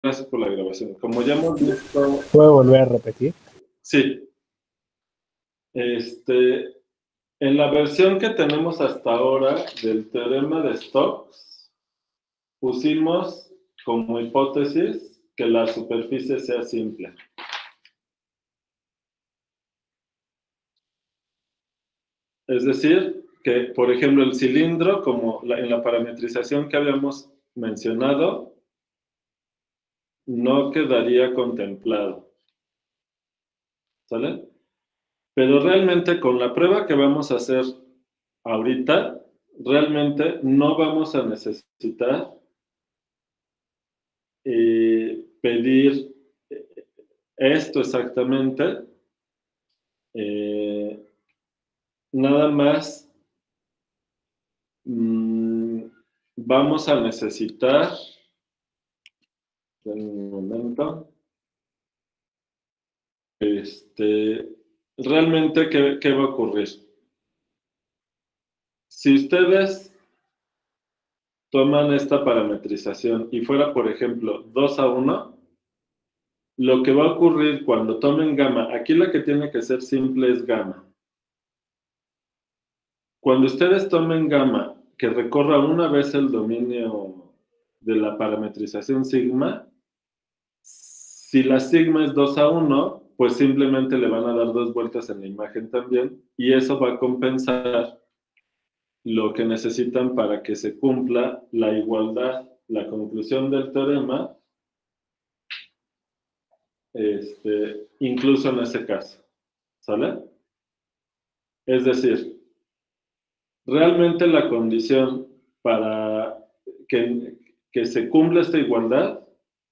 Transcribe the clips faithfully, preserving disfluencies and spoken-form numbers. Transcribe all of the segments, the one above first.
gracias por la grabación. Como ya hemos visto... ¿Puedo volver a repetir? Sí. Este, en la versión que tenemos hasta ahora del teorema de Stokes, pusimos como hipótesis que la superficie sea simple. Es decir, que, por ejemplo, el cilindro, como la, en la parametrización que habíamos mencionado, no quedaría contemplado. ¿Sale? Pero realmente con la prueba que vamos a hacer ahorita, realmente no vamos a necesitar eh, pedir esto exactamente. Eh, nada más mmm, vamos a necesitar, en un momento, este, realmente, ¿qué, qué va a ocurrir? Si ustedes toman esta parametrización y fuera, por ejemplo, dos a uno, lo que va a ocurrir cuando tomen gamma, aquí la que tiene que ser simple es gamma. Cuando ustedes tomen gamma, que recorra una vez el dominio de la parametrización sigma, si la sigma es dos a uno, pues simplemente le van a dar dos vueltas en la imagen también, y eso va a compensar lo que necesitan para que se cumpla la igualdad, la conclusión del teorema, este, incluso en ese caso, ¿sale? Es decir, realmente la condición para que, que se cumpla esta igualdad,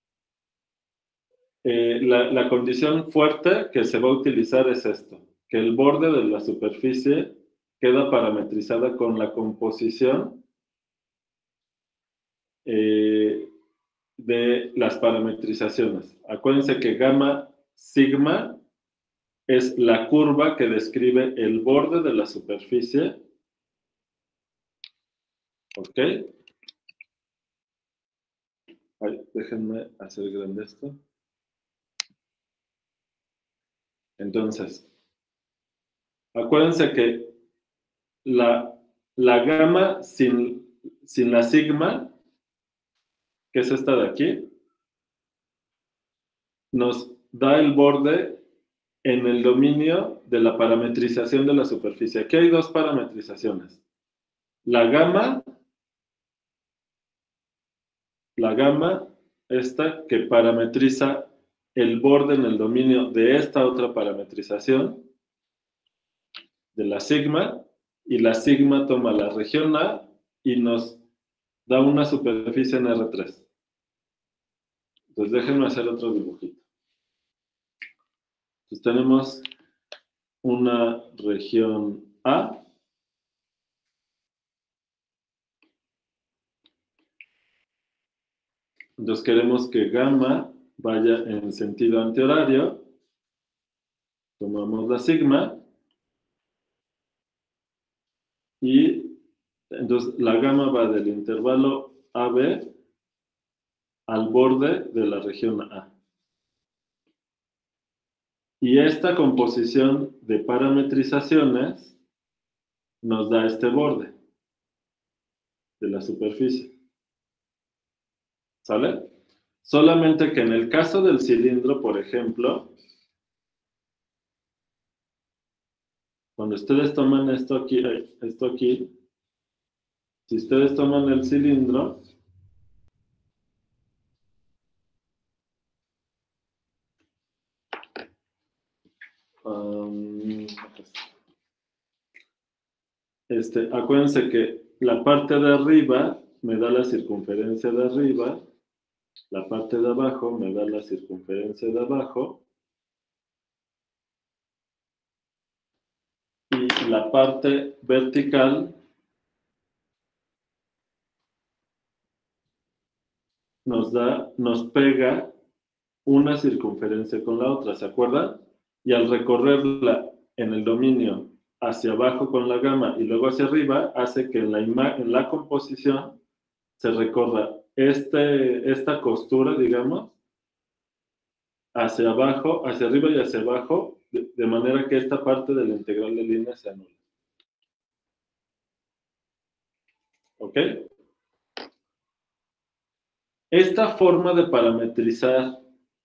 eh, la, la condición fuerte que se va a utilizar es esto, que el borde de la superficie queda parametrizada con la composición eh, de las parametrizaciones. Acuérdense que gamma sigma es la curva que describe el borde de la superficie. ¿Ok? Ay, déjenme hacer grande esto. Entonces, acuérdense que la, la gamma sin, sin la sigma, que es esta de aquí, nos da el borde en el dominio de la parametrización de la superficie. Aquí hay dos parametrizaciones. La gamma, la gamma, esta que parametriza el borde en el dominio de esta otra parametrización, de la sigma, y la sigma toma la región A y nos da una superficie en R tres. Entonces déjenme hacer otro dibujito. Entonces tenemos una región A. Entonces queremos que gamma vaya en sentido antihorario. Tomamos la sigma. Y entonces la gamma va del intervalo A B al borde de la región A. Y esta composición de parametrizaciones nos da este borde de la superficie. ¿Sale? Solamente que en el caso del cilindro, por ejemplo, cuando ustedes toman esto aquí, esto aquí, si ustedes toman el cilindro, um, este, acuérdense que la parte de arriba me da la circunferencia de arriba, la parte de abajo me da la circunferencia de abajo, y la parte vertical nos da, nos pega una circunferencia con la otra, ¿se acuerdan? Y al recorrerla en el dominio hacia abajo con la gamma y luego hacia arriba, hace que en la, imagen, en la composición se recorra este, esta costura, digamos, hacia abajo, hacia arriba y hacia abajo, de, de manera que esta parte de la integral de línea se anula. ¿Ok? Esta forma de parametrizar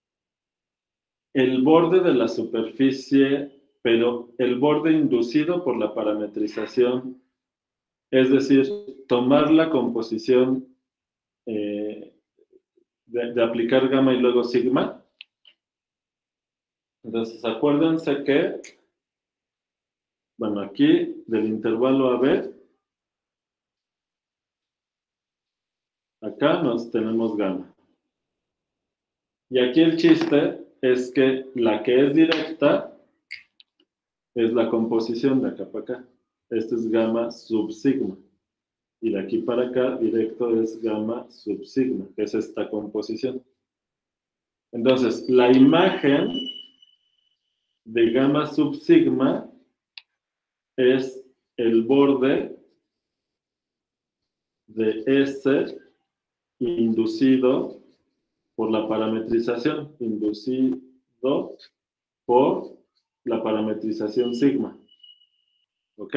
el borde de la superficie, pero el borde inducido por la parametrización, es decir, tomar la composición eh, de, de aplicar gamma y luego sigma. Entonces, acuérdense que, bueno, aquí del intervalo A B, acá nos tenemos gamma. Y aquí el chiste es que la que es directa es la composición de acá para acá. Este es gamma sub sigma. Y de aquí para acá, directo es gamma sub sigma, que es esta composición. Entonces, la imagen de gamma sub sigma es el borde de S inducido por la parametrización, inducido por la parametrización sigma. ¿Ok?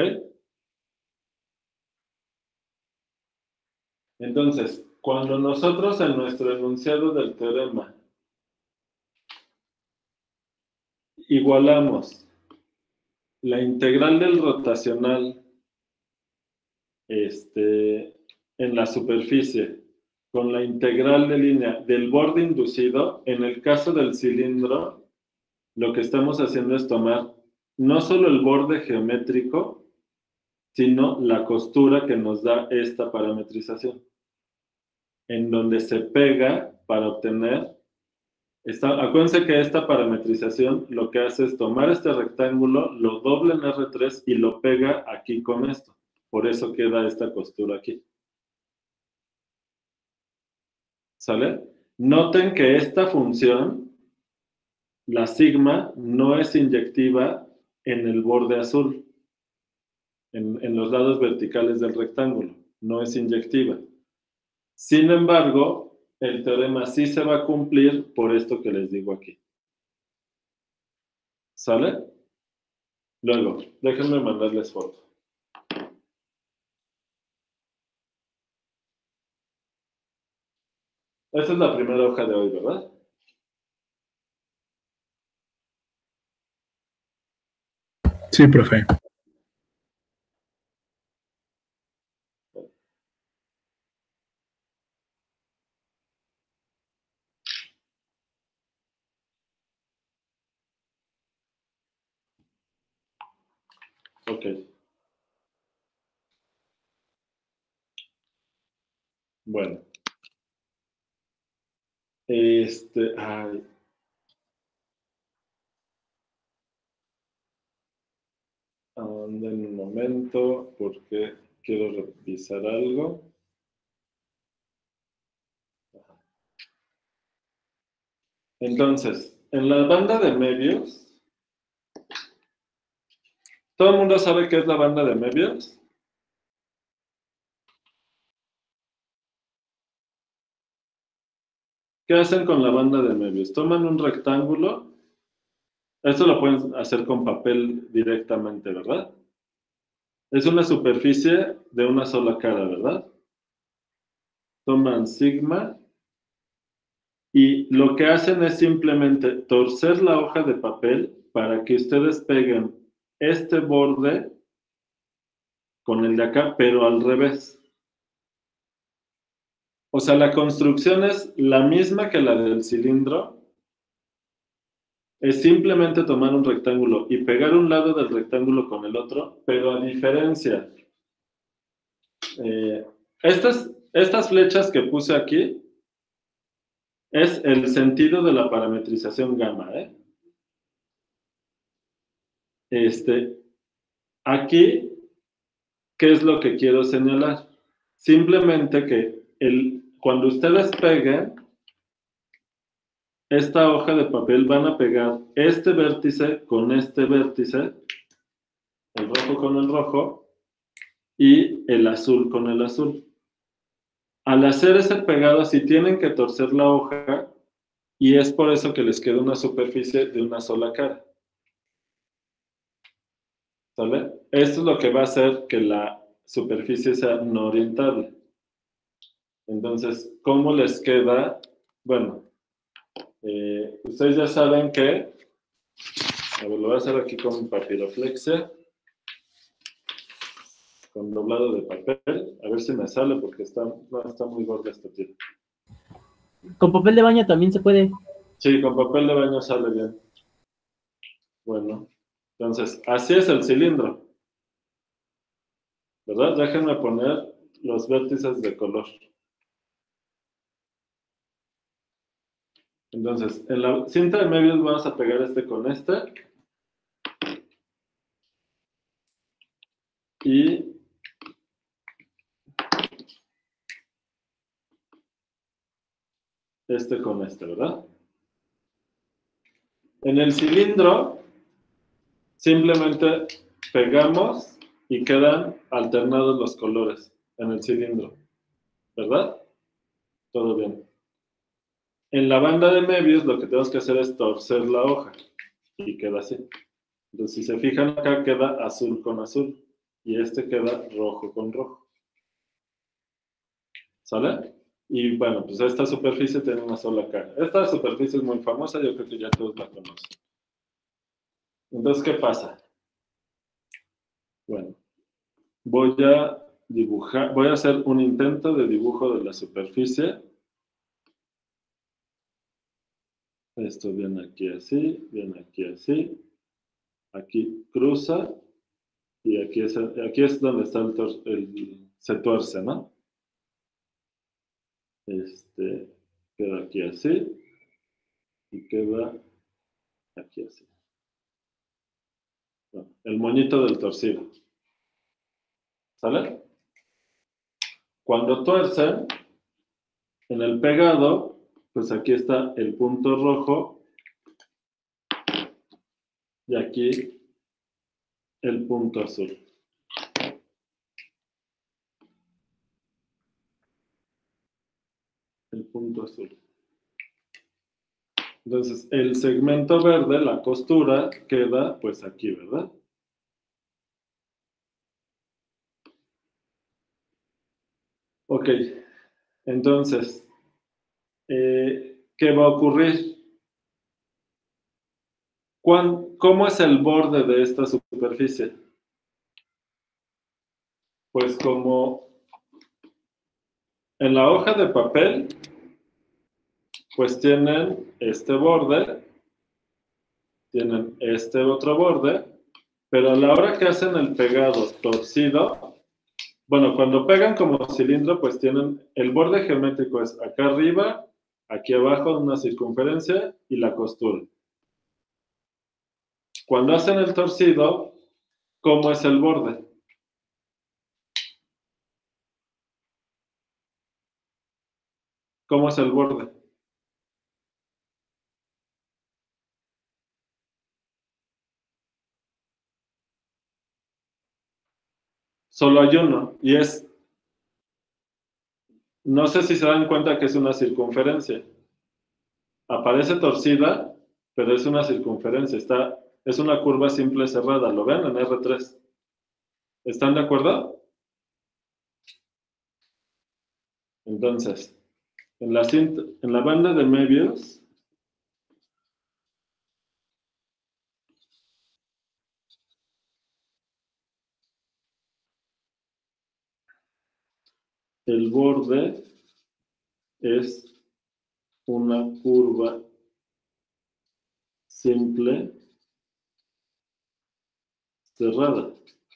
Entonces, cuando nosotros en nuestro enunciado del teorema igualamos la integral del rotacional este, en la superficie con la integral de línea del borde inducido, en el caso del cilindro, lo que estamos haciendo es tomar no solo el borde geométrico, sino la costura que nos da esta parametrización, en donde se pega para obtener, esta, acuérdense que esta parametrización lo que hace es tomar este rectángulo, lo dobla en R tres y lo pega aquí con esto. Por eso queda esta costura aquí. ¿Sale? Noten que esta función, la sigma, no es inyectiva en el borde azul, en, en los lados verticales del rectángulo, no es inyectiva. Sin embargo, el teorema sí se va a cumplir por esto que les digo aquí. ¿Sale? Luego, déjenme mandarles foto. Esta es la primera hoja de hoy, ¿verdad? Sí, profe. Ok. Bueno. Este, ay. Anda en un momento, porque quiero revisar algo. Entonces, en la banda de medios, ¿todo el mundo sabe qué es la banda de medios? ¿Qué hacen con la banda de medios? Toman un rectángulo. Esto lo pueden hacer con papel directamente, ¿verdad? Es una superficie de una sola cara, ¿verdad? Toman sigma y lo que hacen es simplemente torcer la hoja de papel para que ustedes peguen este borde con el de acá, pero al revés. O sea, la construcción es la misma que la del cilindro. Es simplemente tomar un rectángulo y pegar un lado del rectángulo con el otro, pero a diferencia, eh, estas, estas flechas que puse aquí es el sentido de la parametrización gamma. ¿eh? Este, aquí, ¿qué es lo que quiero señalar? Simplemente que el, cuando ustedes peguen esta hoja de papel, van a pegar este vértice con este vértice, el rojo con el rojo, y el azul con el azul. Al hacer ese pegado, si tienen que torcer la hoja, Y es por eso que les queda una superficie de una sola cara. ¿Sale? Esto es lo que va a hacer que la superficie sea no orientable. Entonces, ¿cómo les queda? Bueno, eh, ustedes ya saben que, a ver, lo voy a hacer aquí con papiroflexia, con doblado de papel, a ver si me sale porque está, no, está muy gorda esta tira. Con papel de baño también se puede. Sí, con papel de baño sale bien. Bueno, entonces, así es el cilindro. ¿Verdad? Déjenme poner los vértices de color. Entonces, en la cinta de medios vamos a pegar este con este. Y este con este, ¿verdad? En el cilindro, simplemente pegamos y quedan alternados los colores en el cilindro, ¿verdad? Todo bien. En la banda de medios lo que tenemos que hacer es torcer la hoja y queda así. Entonces, si se fijan acá, queda azul con azul y este queda rojo con rojo. ¿Sale? Y bueno, pues esta superficie tiene una sola cara. Esta superficie es muy famosa, yo creo que ya todos la conocen. Entonces, ¿qué pasa? Bueno, voy a dibujar, voy a hacer un intento de dibujo de la superficie. Esto viene aquí así, viene aquí así. Aquí cruza y aquí es, aquí es donde está el, tor el se tuerce, ¿no? Este queda aquí así y queda aquí así. Bueno, el moñito del torcido. ¿Sale? Cuando tuercen, en el pegado, pues aquí está el punto rojo y aquí el punto azul. El punto azul. Entonces, el segmento verde, la costura, queda pues aquí, ¿verdad? Ok, entonces, eh, ¿qué va a ocurrir? ¿Cómo es el borde de esta superficie? Pues como en la hoja de papel, pues tienen este borde, tienen este otro borde, pero a la hora que hacen el pegado torcido, bueno, cuando pegan como cilindro, pues tienen el borde geométrico es acá arriba, aquí abajo una circunferencia y la costura. Cuando hacen el torcido, ¿cómo es el borde? ¿Cómo es el borde? Solo hay uno, y es, no sé si se dan cuenta que es una circunferencia. Aparece torcida, pero es una circunferencia, está, es una curva simple cerrada, ¿lo ven en R tres? ¿Están de acuerdo? Entonces, en la, cinta, en la banda de medios, el borde es una curva simple cerrada.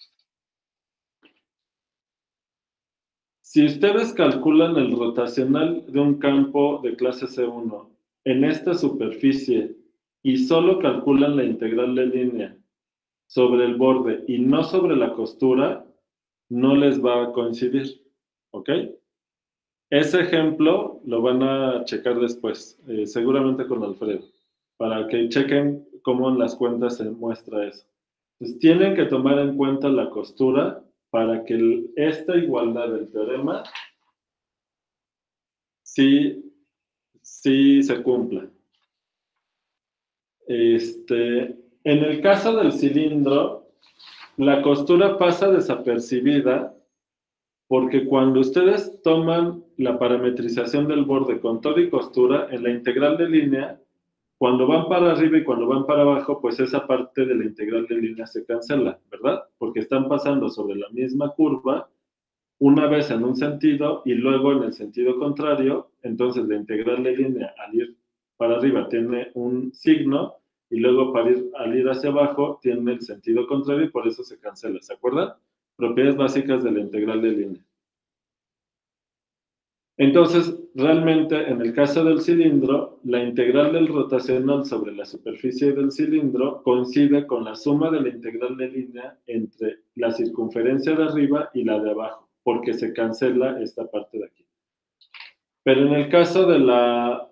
Si ustedes calculan el rotacional de un campo de clase C uno en esta superficie y solo calculan la integral de línea sobre el borde y no sobre la costura, no les va a coincidir, ¿ok? Ese ejemplo lo van a checar después, eh, seguramente con Alfredo, para que chequen cómo en las cuentas se muestra eso. Entonces, tienen que tomar en cuenta la costura para que el, esta igualdad del teorema sí, sí se cumpla, Este, en el caso del cilindro, la costura pasa desapercibida porque cuando ustedes toman la parametrización del borde con todo y costura, en la integral de línea, cuando van para arriba y cuando van para abajo, pues esa parte de la integral de línea se cancela, ¿verdad? Porque están pasando sobre la misma curva, una vez en un sentido y luego en el sentido contrario, entonces la integral de línea al ir para arriba tiene un signo y luego para ir, al ir hacia abajo tiene el sentido contrario y por eso se cancela, ¿se acuerdan? Propiedades básicas de la integral de línea. Entonces, realmente, en el caso del cilindro, la integral del rotacional sobre la superficie del cilindro coincide con la suma de la integral de línea entre la circunferencia de arriba y la de abajo, porque se cancela esta parte de aquí. Pero en el caso de la,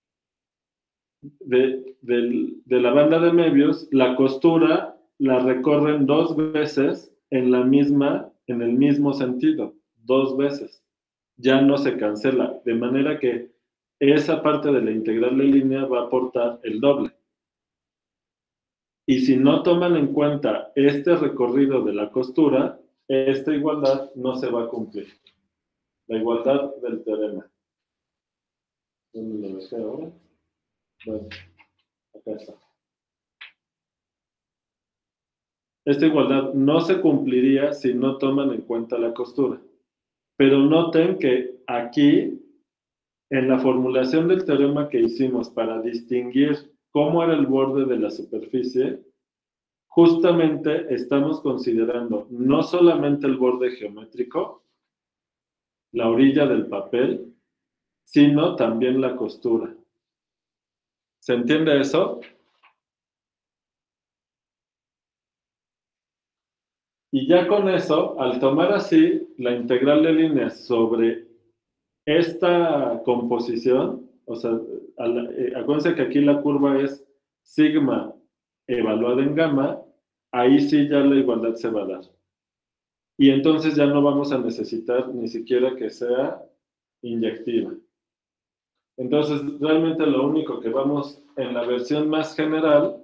de, de, de la banda de Möbius, la costura la recorren dos veces en la misma, en el mismo sentido, dos veces. Ya no se cancela, de manera que esa parte de la integral de línea va a aportar el doble. Y si no toman en cuenta este recorrido de la costura, esta igualdad no se va a cumplir. La igualdad del teorema. ¿Dónde lo dejé ahora? Bueno, acá está. Esta igualdad no se cumpliría si no toman en cuenta la costura. Pero noten que aquí, en la formulación del teorema que hicimos para distinguir cómo era el borde de la superficie, justamente estamos considerando no solamente el borde geométrico, la orilla del papel, sino también la costura. ¿Se entiende eso? Y ya con eso, al tomar así la integral de líneas sobre esta composición, o sea, al, eh, acuérdense que aquí la curva es sigma evaluada en gamma, ahí sí ya la igualdad se va a dar. Y entonces ya no vamos a necesitar ni siquiera que sea inyectiva. Entonces, realmente lo único que vamos en la versión más general,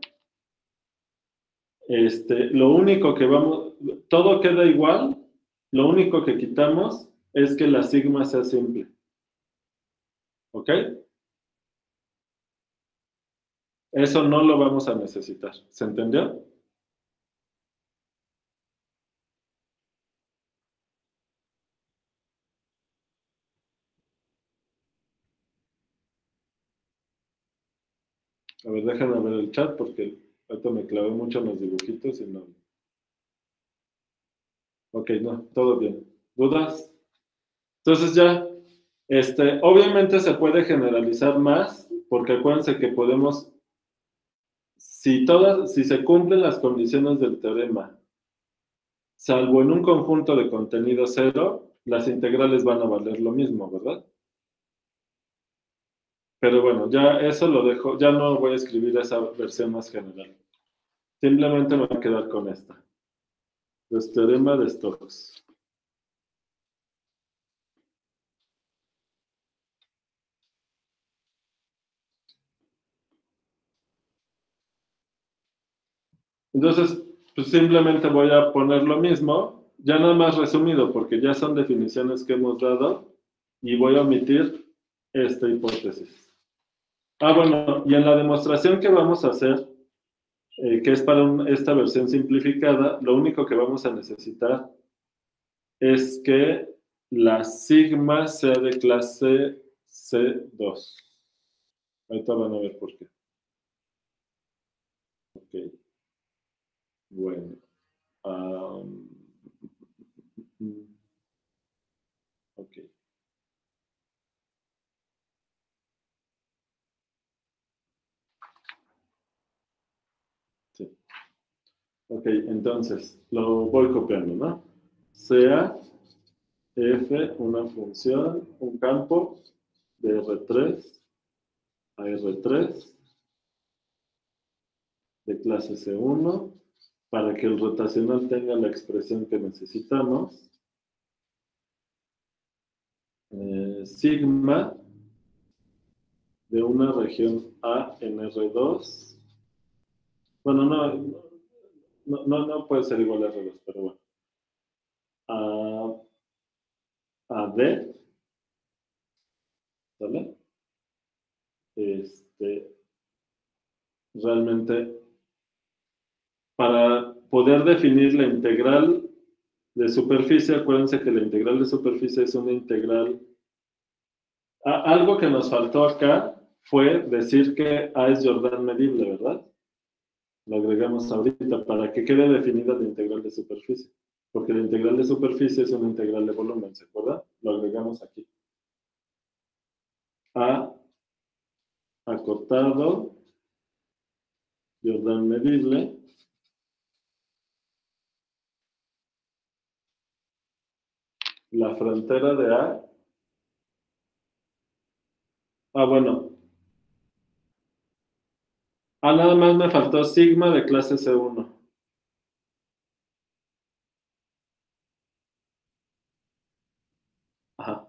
este, lo único que vamos, todo queda igual, lo único que quitamos es que la sigma sea simple. ¿Ok? Eso no lo vamos a necesitar. ¿Se entendió? A ver, déjenme ver el chat porque ahorita me clavé mucho en los dibujitos y no. Ok, no, todo bien. ¿Dudas? Entonces ya, este, obviamente se puede generalizar más, porque acuérdense que podemos, si todas, si se cumplen las condiciones del teorema, salvo en un conjunto de contenido cero, las integrales van a valer lo mismo, ¿verdad? Pero bueno, ya eso lo dejo, ya no voy a escribir esa versión más general. Simplemente me voy a quedar con esta. El teorema de Stokes. Entonces, pues simplemente voy a poner lo mismo, ya nada más resumido, porque ya son definiciones que hemos dado, y voy a omitir esta hipótesis. Ah, bueno, y en la demostración que vamos a hacer, eh, que es para un, esta versión simplificada, lo único que vamos a necesitar es que la sigma sea de clase C dos. Ahorita van a ver por qué. Ok. Bueno. Um, ok. Sí. Ok, entonces, lo voy copiando, ¿no? Sea f una función, un campo de R tres a R tres de clase C uno para que el rotacional tenga la expresión que necesitamos. Eh, sigma de una región A en R dos Bueno, no, no, no, no puede ser igual al revés, pero bueno. A, a D, ¿sale? Este, realmente, para poder definir la integral de superficie, acuérdense que la integral de superficie es una integral. Ah, algo que nos faltó acá fue decir que A es Jordan medible, ¿verdad? Lo agregamos ahorita para que quede definida la integral de superficie. Porque la integral de superficie es una integral de volumen, ¿se acuerda? Lo agregamos aquí. A acotado, Jordan medible. La frontera de A. Ah, bueno. Ah, nada más me faltó sigma de clase C uno. Ajá.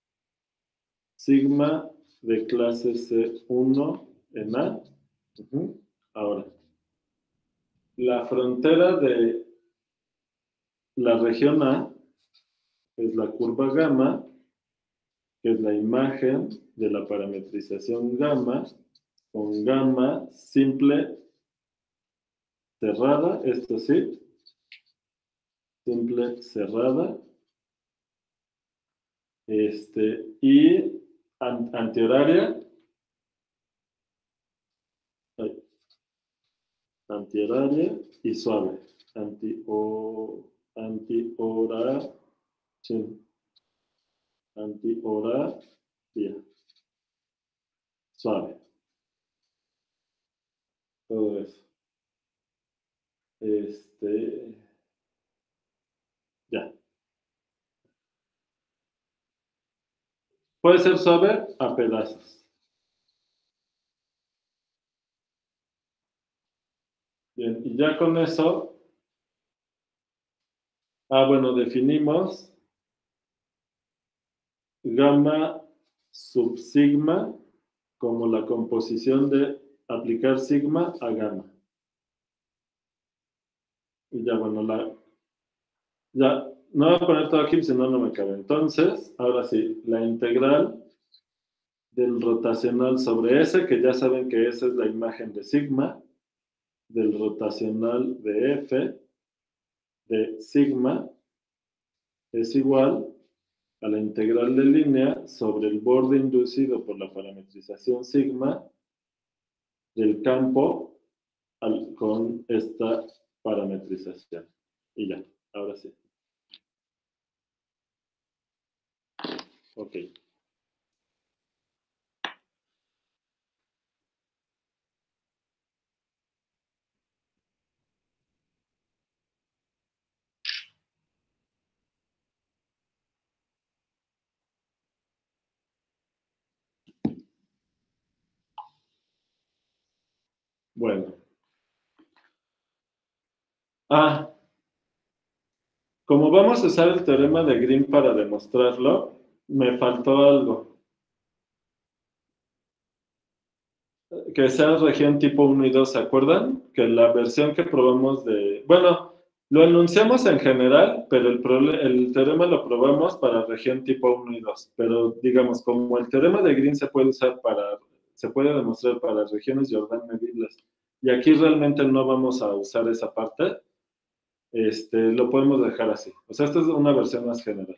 Sigma de clase C uno en A. Uh-huh. Ahora, la frontera de la región A es la curva gamma, que es la imagen de la parametrización gamma, con gamma simple cerrada, esto sí, simple cerrada, este, y an antihoraria, antihoraria y suave, anti o antihora, sí, antihoraria, suave, todo eso. Este, ya. Puede ser suave a pedazos. Bien, y ya con eso, ah, bueno, definimos gamma subsigma como la composición de aplicar sigma a gamma. Y ya, bueno, la, ya, no voy a poner todo aquí, si no, no me cabe. Entonces, ahora sí, la integral del rotacional sobre S, que ya saben que esa es la imagen de sigma, del rotacional de F, de sigma, es igual a la integral de línea sobre el borde inducido por la parametrización sigma del campo al, con esta parametrización. Y ya, ahora sí. Ok. Bueno. Ah, como vamos a usar el teorema de Green para demostrarlo, me faltó algo. Que sea región tipo uno y dos, ¿se acuerdan? Que la versión que probamos de... Bueno, lo enunciamos en general, pero el, el teorema lo probamos para región tipo uno y dos. Pero digamos, como el teorema de Green se puede usar para... se puede demostrar para regiones Jordan medibles, y aquí realmente no vamos a usar esa parte, este, lo podemos dejar así. O sea, esta es una versión más general.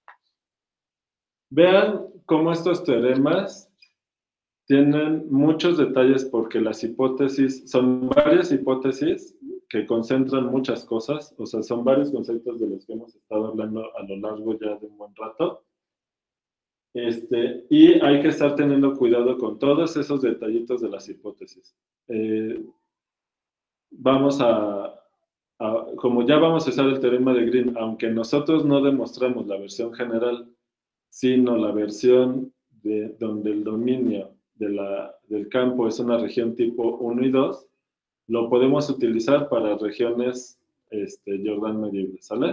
Vean cómo estos teoremas tienen muchos detalles porque las hipótesis, son varias hipótesis que concentran muchas cosas, o sea, son varios conceptos de los que hemos estado hablando a lo largo ya de un buen rato. Este, y hay que estar teniendo cuidado con todos esos detallitos de las hipótesis. Eh, vamos a, a, como ya vamos a usar el teorema de Green, aunque nosotros no demostramos la versión general, sino la versión de donde el dominio de la, del campo es una región tipo uno y dos, lo podemos utilizar para regiones este, Jordan medibles, ¿sale?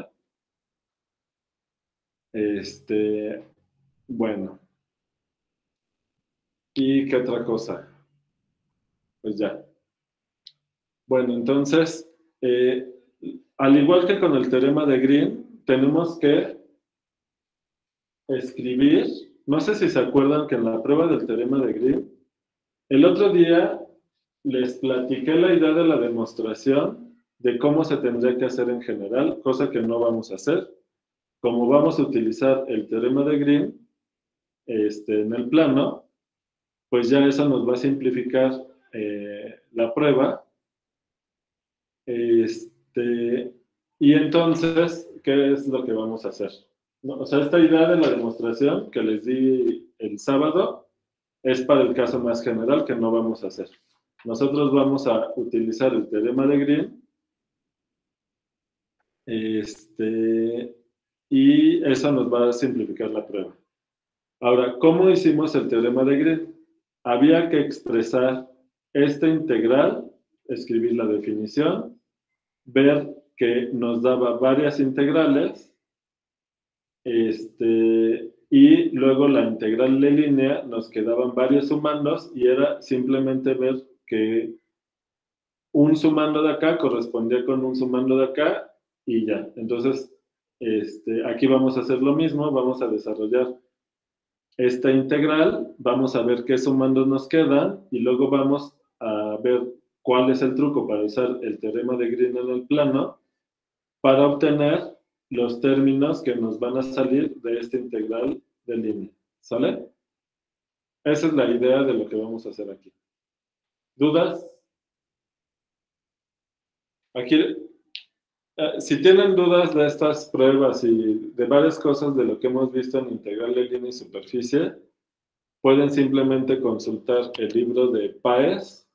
Este, bueno. ¿Y qué otra cosa? Pues ya. Bueno, entonces, eh, al igual que con el teorema de Green, tenemos que escribir, no sé si se acuerdan que en la prueba del teorema de Green, el otro día les platiqué la idea de la demostración de cómo se tendría que hacer en general, cosa que no vamos a hacer. Como vamos a utilizar el teorema de Green este, en el plano, pues ya eso nos va a simplificar eh, la prueba. Este, y entonces, ¿qué es lo que vamos a hacer? No, o sea, esta idea de la demostración que les di el sábado es para el caso más general que no vamos a hacer. Nosotros vamos a utilizar el teorema de Green este, y eso nos va a simplificar la prueba. Ahora, ¿cómo hicimos el teorema de Green? Había que expresar esta integral, escribir la definición, ver que nos daba varias integrales, este, y luego la integral de línea nos quedaban varios sumandos y era simplemente ver que un sumando de acá correspondía con un sumando de acá y ya. Entonces, este, aquí vamos a hacer lo mismo, vamos a desarrollar esta integral, vamos a ver qué sumandos nos quedan y luego vamos a ver cuál es el truco para usar el teorema de Green en el plano para obtener los términos que nos van a salir de esta integral de línea. ¿Sale? Esa es la idea de lo que vamos a hacer aquí. ¿Dudas? Aquí, eh, si tienen dudas de estas pruebas y de varias cosas de lo que hemos visto en integral de línea y superficie, pueden simplemente consultar el libro de Páez.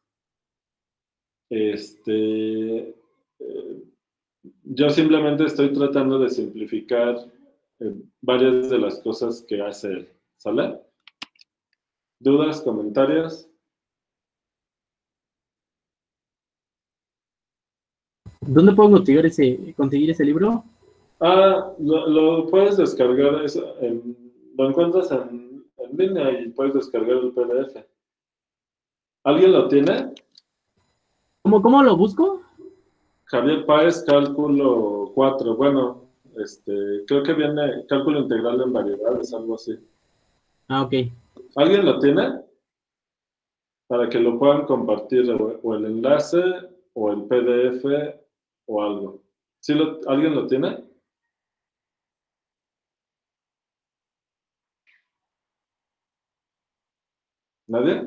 Este, eh, yo simplemente estoy tratando de simplificar eh, varias de las cosas que hace él. ¿Sale? ¿Dudas, comentarios? ¿Dónde puedo conseguir ese, conseguir ese libro? Ah, lo, lo puedes descargar, eso, en, lo encuentras en, en línea y puedes descargar el P D F. ¿Alguien lo tiene? ¿Cómo, cómo lo busco? Javier Páez, cálculo cuatro. Bueno, este, creo que viene cálculo integral en variedades, algo así. Ah, ok. ¿Alguien lo tiene? Para que lo puedan compartir o, o el enlace o el P D F o algo. ¿Sí lo, ¿Alguien lo tiene? ¿Nadie?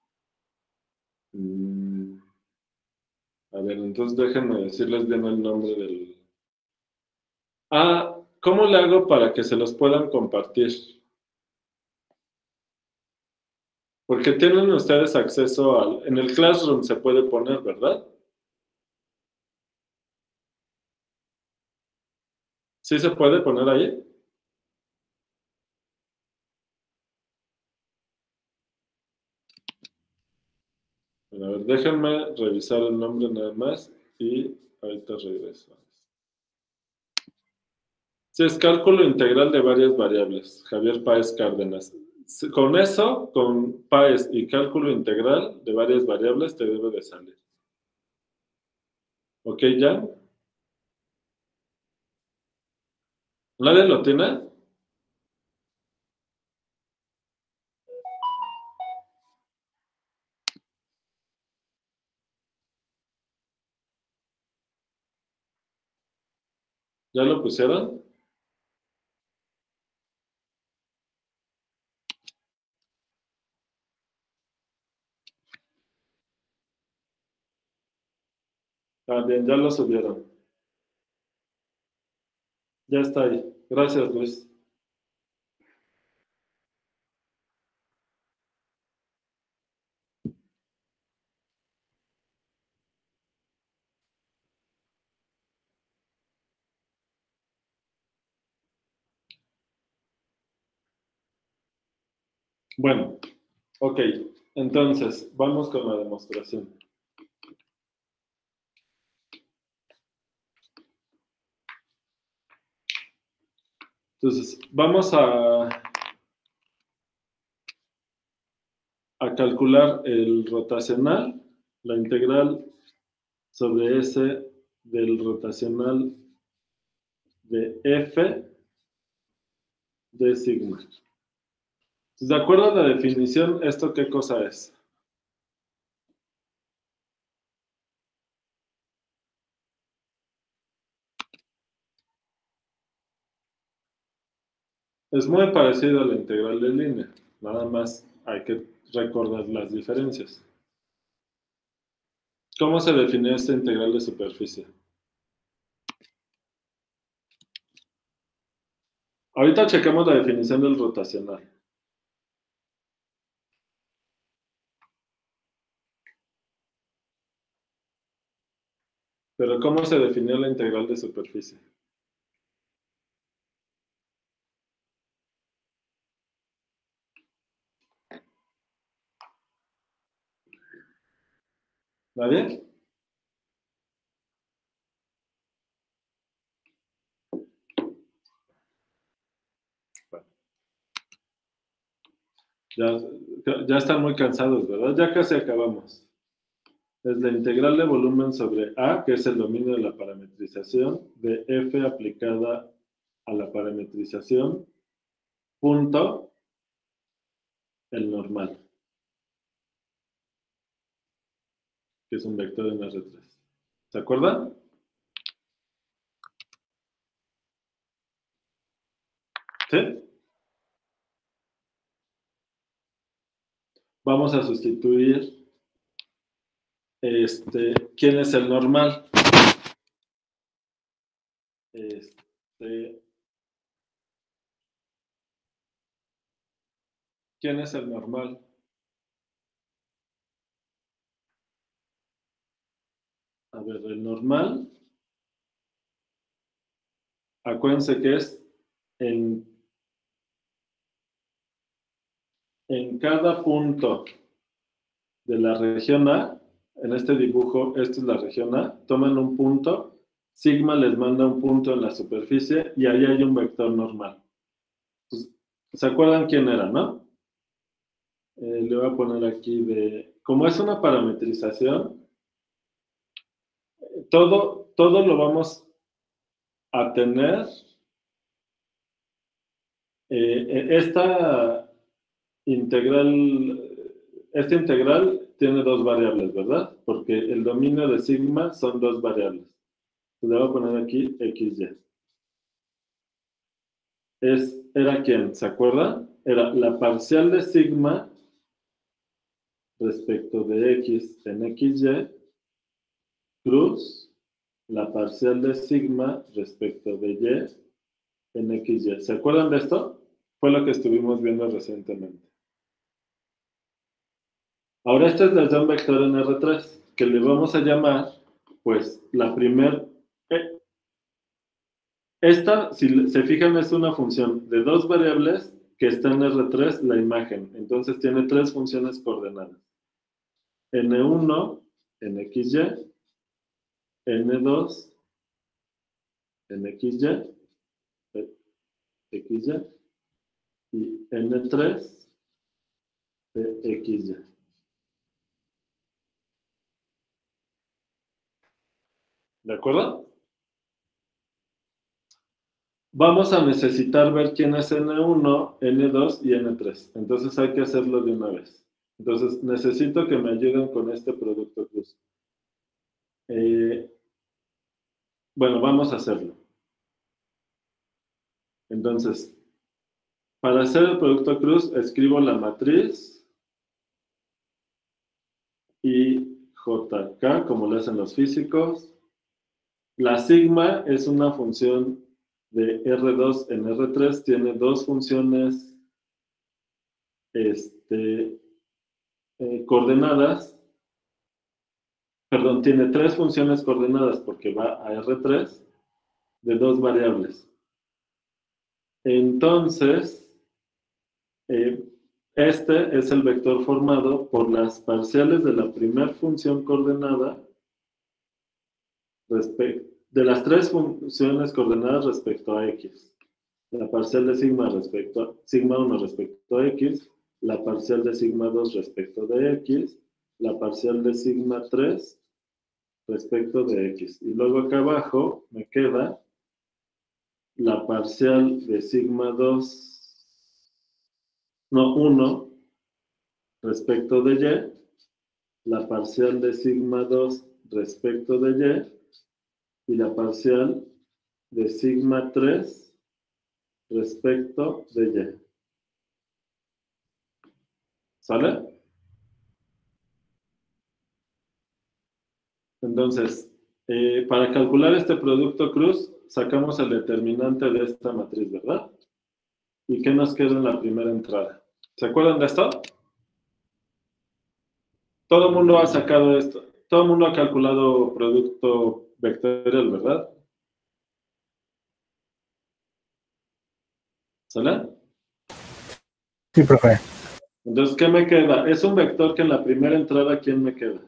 Mm, a ver, entonces déjenme decirles bien el nombre del... Ah, ¿cómo le hago para que se los puedan compartir? Porque tienen ustedes acceso al... En el Classroom se puede poner, ¿verdad? ¿Sí se puede poner ahí? A ver, déjenme revisar el nombre nada más y ahorita regreso. Sí, es cálculo integral de varias variables. Javier Páez Cárdenas. Con eso, con Páez y cálculo integral de varias variables, te debe de salir. ¿Ok, ya? ¿Nadie lo tiene? ¿Ya lo pusieron? Ah, bien, ya lo subieron. Ya está ahí. Gracias, Luis. Bueno, ok. Entonces, vamos con la demostración. Entonces, vamos a, a calcular el rotacional, la integral sobre S del rotacional de F de sigma. Entonces, de acuerdo a la definición, ¿esto qué cosa es? Es muy parecido a la integral de línea, nada más hay que recordar las diferencias. ¿Cómo se definió esta integral de superficie? Ahorita checamos la definición del rotacional. Pero ¿cómo se definió la integral de superficie? ¿Nadie? Bueno. Ya, ya están muy cansados, ¿verdad? Ya casi acabamos. Es la integral de volumen sobre A, que es el dominio de la parametrización, de F aplicada a la parametrización, punto, el normal, que es un vector en R tres. ¿Se acuerdan? ¿Sí? Vamos a sustituir este, ¿quién es el normal? Este, ¿quién es el normal? A ver, el normal, acuérdense que es en, en cada punto de la región A, en este dibujo, esta es la región A, toman un punto, sigma les manda un punto en la superficie y ahí hay un vector normal. Entonces, ¿se acuerdan quién era, no? Eh, le voy a poner aquí de, como es una parametrización, todo, todo lo vamos a tener, eh, esta integral, esta integral tiene dos variables, ¿verdad? Porque el dominio de sigma son dos variables. Le voy a poner aquí xy. Es, ¿era quién? ¿Se acuerdan? Era la parcial de sigma respecto de x en xy cruz la parcial de sigma respecto de y en xy. ¿Se acuerdan de esto? Fue lo que estuvimos viendo recientemente. Ahora este les da un vector en R tres, que le vamos a llamar, pues, la primer... Eh, esta, si se fijan, es una función de dos variables que está en R tres, la imagen. Entonces tiene tres funciones coordenadas. N uno en xy, N dos en xy, xy, y N tres de xy. ¿De acuerdo? Vamos a necesitar ver quién es N uno, N dos y N tres. Entonces hay que hacerlo de una vez. Entonces necesito que me ayuden con este producto cruz. Eh, bueno, vamos a hacerlo. Entonces, para hacer el producto cruz, escribo la matriz y J K, como lo hacen los físicos. La sigma es una función de R dos en R tres, tiene dos funciones este, eh, coordenadas, perdón, tiene tres funciones coordenadas porque va a R tres de dos variables. Entonces, eh, este es el vector formado por las parciales de la primera función coordenada respecto de las tres funciones coordenadas respecto a x. La parcial de sigma respecto a sigma uno respecto a x, la parcial de sigma dos respecto de x, la parcial de sigma tres respecto de X. Y luego acá abajo me queda la parcial de sigma dos, no, uno, respecto de Y, la parcial de sigma dos respecto de Y, y la parcial de sigma tres respecto de Y. ¿Sale? Entonces, eh, para calcular este producto cruz, sacamos el determinante de esta matriz, ¿verdad? ¿Y qué nos queda en la primera entrada? ¿Se acuerdan de esto? Todo el mundo ha sacado esto. Todo el mundo ha calculado producto vectorial, ¿verdad? ¿Sale? Sí, profe. Entonces, ¿qué me queda? Es un vector que en la primera entrada, ¿quién me queda?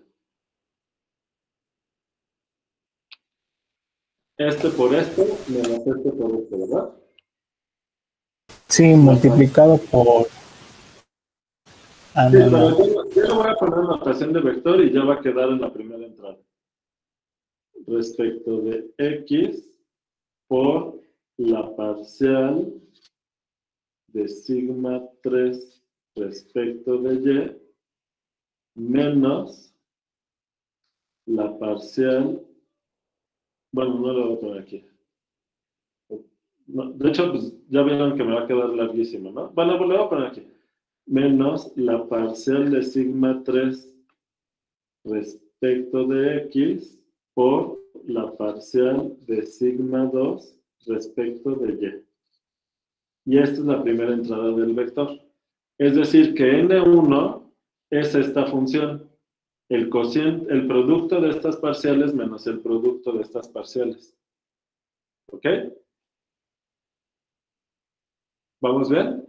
Este por este, menos este por este, ¿verdad? Sí, multiplicado por... Ah, Sí, no, pero no. yo, yo le voy a poner notación de vector y ya va a quedar en la primera entrada. Respecto de X por la parcial de sigma tres respecto de Y menos la parcial, bueno, no lo voy a poner aquí. No, de hecho, pues, ya vieron que me va a quedar larguísimo, ¿no? Bueno, pues lo voy a poner aquí. Menos la parcial de sigma tres respecto de X por la parcial de sigma dos respecto de Y. Y esta es la primera entrada del vector. Es decir, que ene uno es esta función. El cociente, el producto de estas parciales menos el producto de estas parciales. ¿Ok? ¿Vamos bien?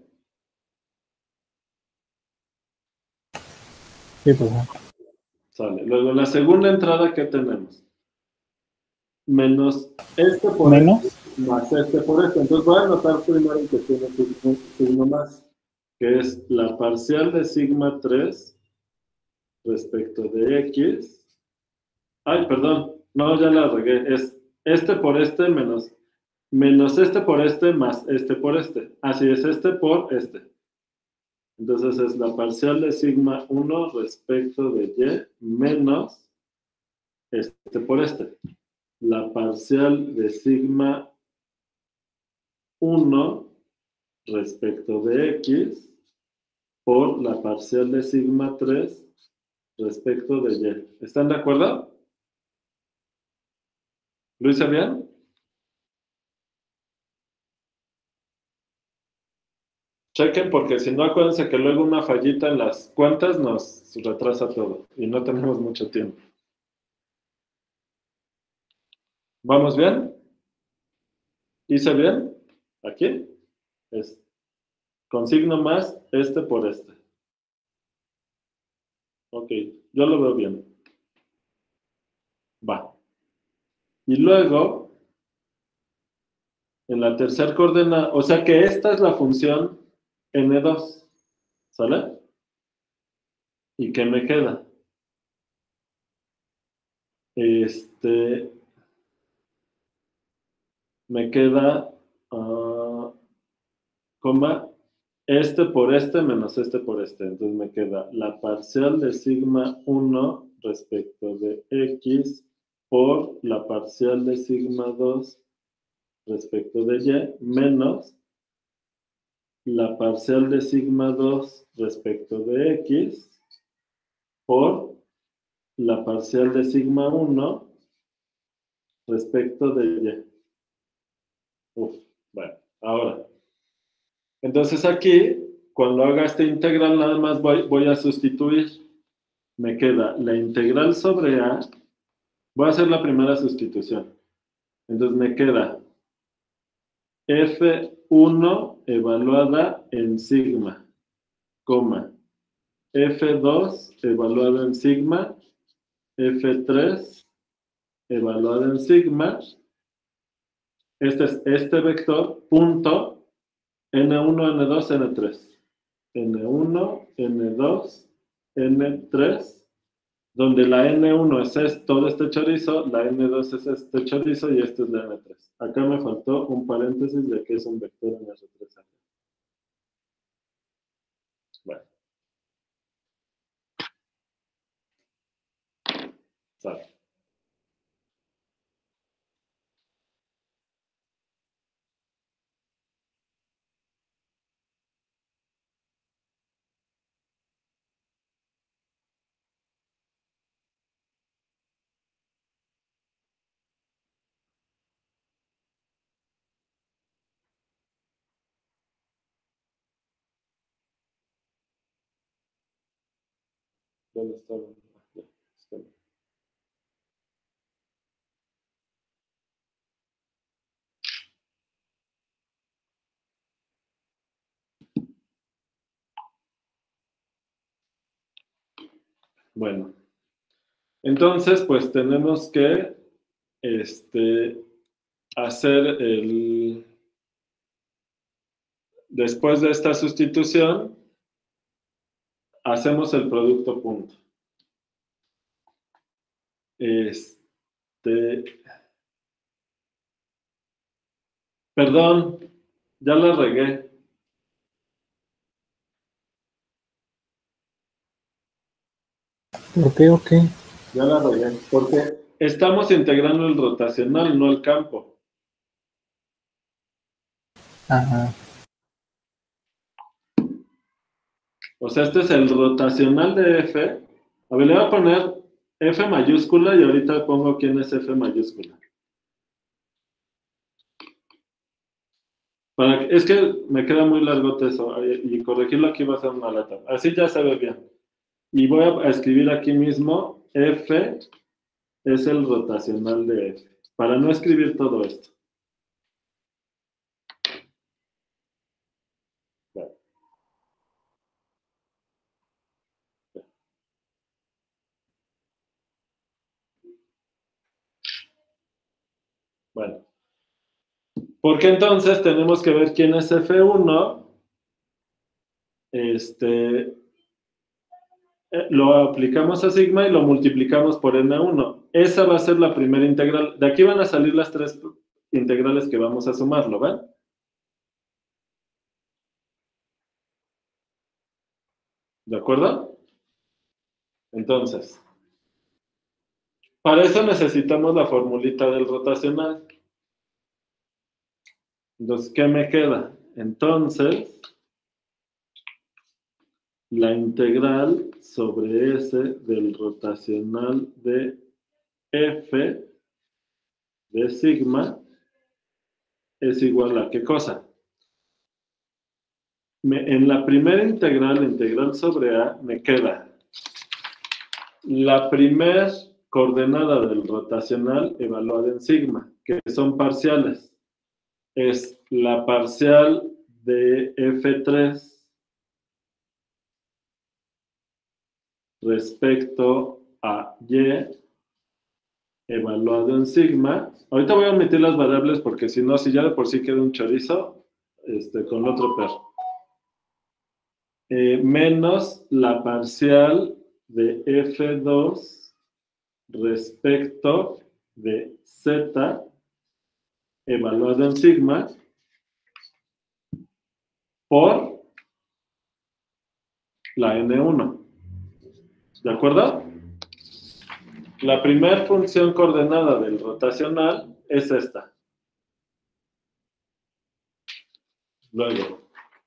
Sí, profe. Sale. Luego, la segunda entrada, ¿qué tenemos? Menos este por Menos. este, más este por este. Entonces voy a anotar primero que tiene un signo más, que es la parcial de sigma tres respecto de X. Ay, perdón, no, ya la regué. Es este por este menos, menos este por este más este por este. Así es, este por este. Entonces es la parcial de sigma uno respecto de Y menos este por este. La parcial de sigma uno respecto de X por la parcial de sigma tres respecto de Y. ¿Están de acuerdo? ¿Lo hice bien? Chequen porque si no, acuérdense que luego una fallita en las cuentas nos retrasa todo y no tenemos mucho tiempo. ¿Vamos bien? ¿Hice bien? Aquí es con signo más este por este. Ok, yo lo veo bien. Va. Y luego, en la tercera coordenada, o sea que esta es la función ene dos, ¿sale? ¿Y qué me queda? Este, me queda, uh, coma, este por este menos este por este. Entonces me queda la parcial de sigma uno respecto de X por la parcial de sigma dos respecto de Y menos la parcial de sigma dos respecto de X por la parcial de sigma uno respecto de Y. Uf, bueno, ahora. Entonces aquí, cuando haga esta integral, nada más voy, voy a sustituir. Me queda la integral sobre A. Voy a hacer la primera sustitución. Entonces me queda efe uno evaluada en sigma, coma, efe dos evaluada en sigma, efe tres evaluada en sigma. Este es este vector, punto, ene uno, ene dos, ene tres. ene uno, ene dos, ene tres, donde la ene uno es, es todo este chorizo, la ene dos es este chorizo y este es la ene tres. Acá me faltó un paréntesis de que es un vector en erre tres. Bueno. Sale. ¿Dónde está? Ya, está bien. Bueno, entonces pues tenemos que este, hacer el... Después de esta sustitución, hacemos el producto punto. Este... Perdón, ya la regué. ¿Por qué o qué? Ya la regué. Porque estamos integrando el rotacional, no el campo. Ajá. O sea, este es el rotacional de F. A ver, le voy a poner F mayúscula y ahorita pongo quién es F mayúscula. Para que, es que me queda muy largo eso y corregirlo aquí va a ser una lata. Así ya se ve bien. Y voy a escribir aquí mismo F es el rotacional de F. Para no escribir todo esto. Vale. Bueno. Porque entonces tenemos que ver quién es F uno. Este, lo aplicamos a sigma y lo multiplicamos por ene uno. Esa va a ser la primera integral. De aquí van a salir las tres integrales que vamos a sumar, ¿lo ven? ¿De acuerdo? Entonces, para eso necesitamos la formulita del rotacional. Entonces, ¿qué me queda? Entonces, la integral sobre S del rotacional de F de sigma es igual a ¿qué cosa? Me, en la primera integral, integral sobre A, me queda la primera coordenada del rotacional evaluada en sigma, que son parciales. Es la parcial de F tres respecto a Y evaluado en sigma. Ahorita voy a omitir las variables porque si no, si ya de por sí queda un chorizo, este, con otro perro. Eh, menos la parcial de F dos respecto de Z evaluado en sigma por la ene uno. ¿De acuerdo? La primera función coordenada del rotacional es esta. Luego,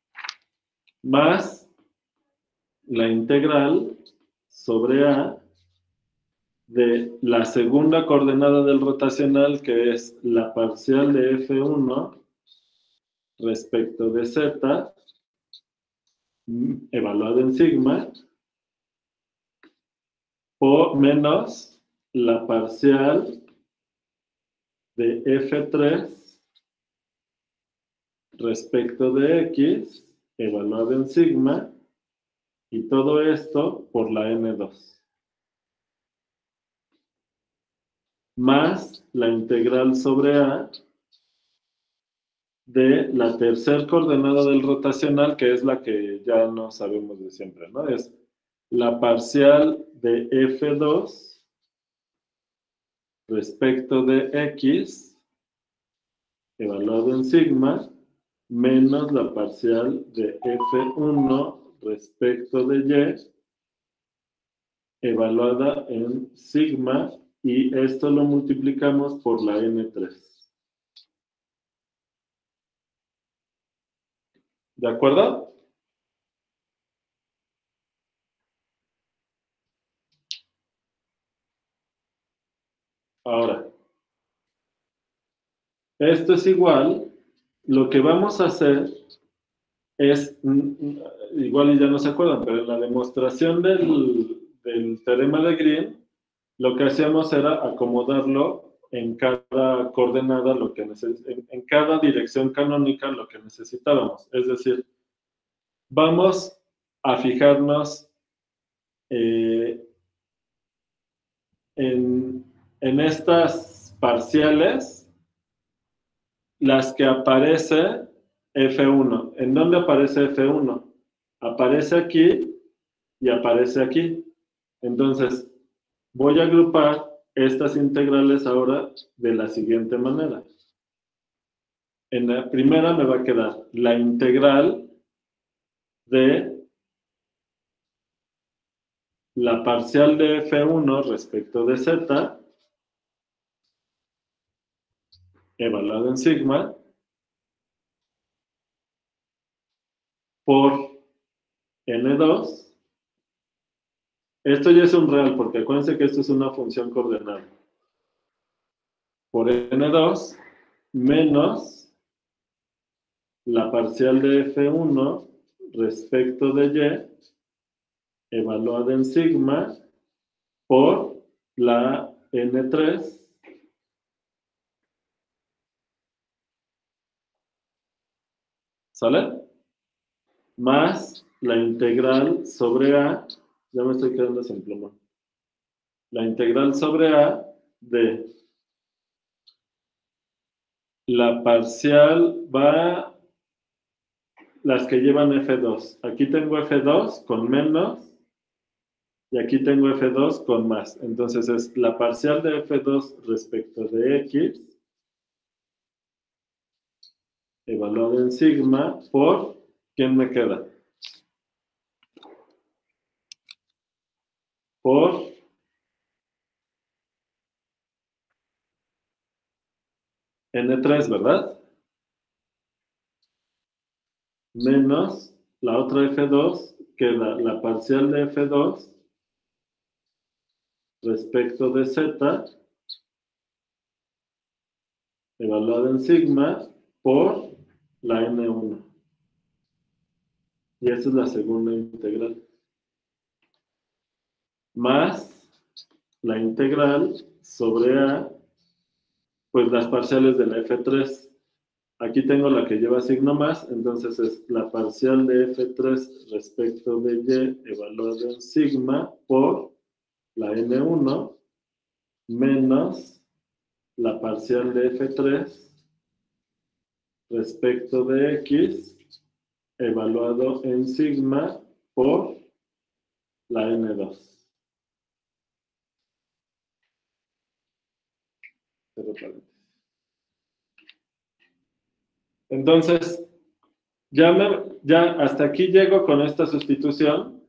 más la integral sobre A de la segunda coordenada del rotacional, que es la parcial de F uno respecto de Z, evaluado en sigma, o menos la parcial de F tres respecto de X, evaluado en sigma, y todo esto por la ene dos. Más la integral sobre A de la tercera coordenada del rotacional, que es la que ya no sabemos de siempre, ¿no? Es la parcial de F dos respecto de X, evaluado en sigma, menos la parcial de F uno respecto de Y, evaluada en sigma, y esto lo multiplicamos por la N tres. ¿De acuerdo? Ahora, esto es igual, lo que vamos a hacer es, igual y ya no se acuerdan, pero en la demostración del, del teorema de Green, lo que hacíamos era acomodarlo en cada coordenada, lo que neces- en, en cada dirección canónica lo que necesitábamos. Es decir, vamos a fijarnos eh, en, en estas parciales, las que aparece F uno. ¿En dónde aparece F uno? Aparece aquí y aparece aquí. Entonces, voy a agrupar estas integrales ahora de la siguiente manera. En la primera me va a quedar la integral de la parcial de F uno respecto de Z, evaluado en sigma, por N dos. Esto ya es un real, porque acuérdense que esto es una función coordenada. Por N dos menos la parcial de F uno respecto de Y, evaluada en sigma, por la N tres, ¿sale? Más la integral sobre A, ya me estoy quedando sin plumón, la integral sobre A de la parcial va, las que llevan F dos. Aquí tengo F dos con menos y aquí tengo F dos con más. Entonces es la parcial de F dos respecto de X, evaluado en sigma, por, ¿quién me queda? Por N tres, ¿verdad? Menos la otra F dos, queda la parcial de F dos respecto de Z, evaluada en sigma, por la N uno. Y esta es la segunda integral. Más la integral sobre A, pues las parciales de la F tres. Aquí tengo la que lleva signo más, entonces es la parcial de F tres respecto de Y, evaluada en sigma, por la N uno, menos la parcial de F tres respecto de X, evaluado en sigma, por la N dos. Entonces, ya, me, ya hasta aquí llego con esta sustitución.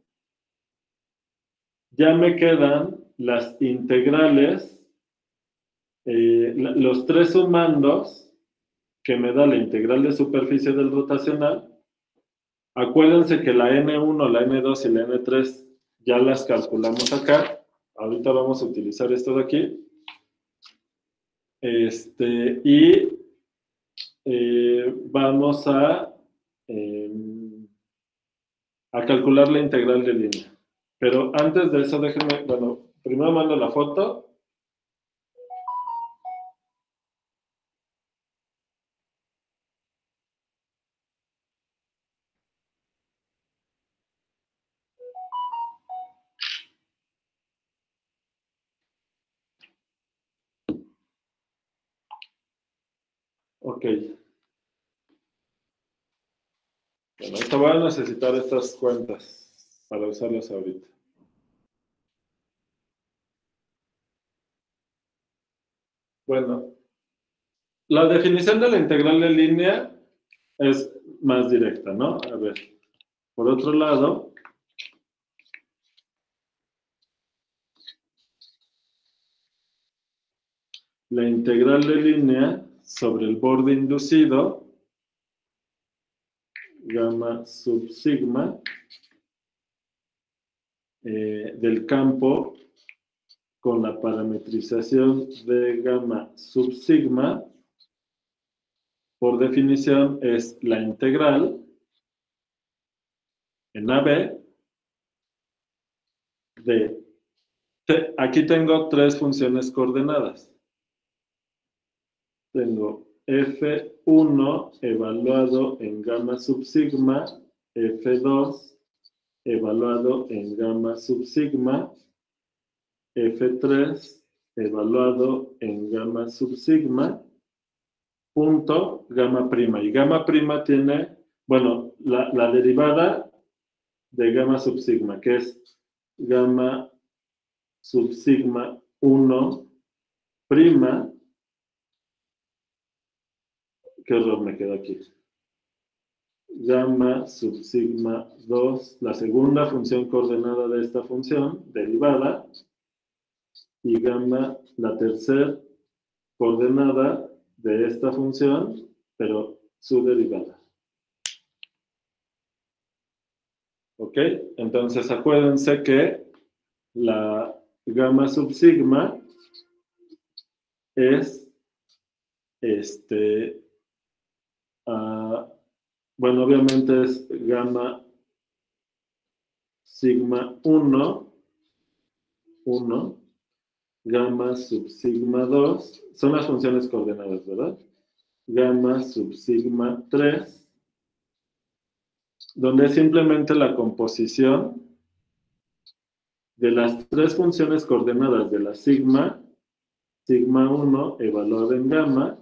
Ya me quedan las integrales, eh, los tres sumandos que me da la integral de superficie del rotacional. Acuérdense que la N uno, la N dos y la N tres ya las calculamos acá. Ahorita vamos a utilizar esto de aquí. Este, y eh, vamos a, eh, a calcular la integral de línea. Pero antes de eso, déjenme, bueno, primero mando la foto. Ok. Bueno, esto voy a necesitar estas cuentas para usarlas ahorita. Bueno, la definición de la integral de línea es más directa, ¿no? A ver, por otro lado, la integral de línea sobre el borde inducido, gamma sub sigma, eh, del campo con la parametrización de gamma sub sigma, por definición es la integral en A B de, te, aquí tengo tres funciones coordenadas. Tengo F uno evaluado en gamma sub sigma, F dos evaluado en gamma sub sigma, F tres evaluado en gamma sub sigma, punto gamma prima. Y gamma prima tiene, bueno, la, la derivada de gamma sub sigma, que es gamma sub sigma uno prima. ¿Qué error me queda aquí? Gamma sub sigma dos, la segunda función coordenada de esta función, derivada, y gamma, la tercera coordenada de esta función, pero su derivada. ¿Ok? Entonces acuérdense que la gamma sub sigma es este, uh, bueno, obviamente es gamma sigma uno, uno, gamma sub sigma dos, son las funciones coordenadas, ¿verdad? Gamma sub sigma tres, donde es simplemente la composición de las tres funciones coordenadas de la sigma, sigma uno evaluada en gamma,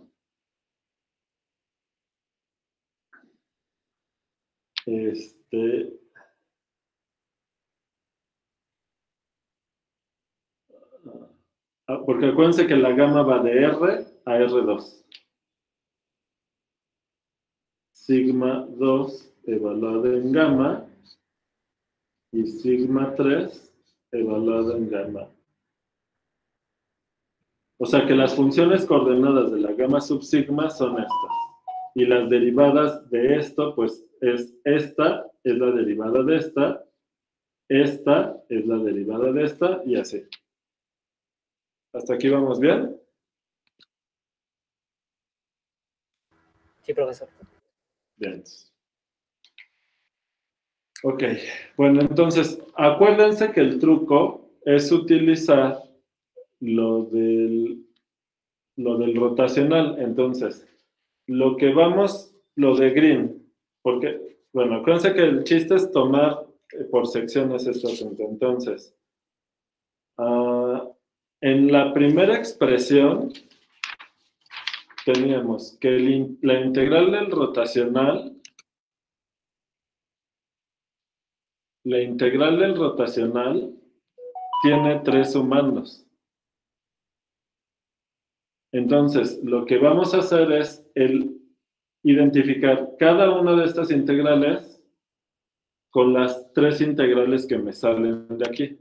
este, porque acuérdense que la gamma va de R a R dos. Sigma dos evaluada en gamma y sigma tres evaluada en gamma. O sea que las funciones coordenadas de la gamma sub sigma son estas. Y las derivadas de esto, pues es esta, es la derivada de esta, esta es la derivada de esta y así. ¿Hasta aquí vamos bien? Sí, profesor. Bien. Ok, bueno, entonces, acuérdense que el truco es utilizar lo del, lo del rotacional. Entonces, lo que vamos, lo de Green, porque, bueno, acuérdense que el chiste es tomar por secciones este asunto. Entonces, uh, en la primera expresión teníamos que el, la integral del rotacional, la integral del rotacional tiene tres sumandos. Entonces, lo que vamos a hacer es el identificar cada una de estas integrales con las tres integrales que me salen de aquí.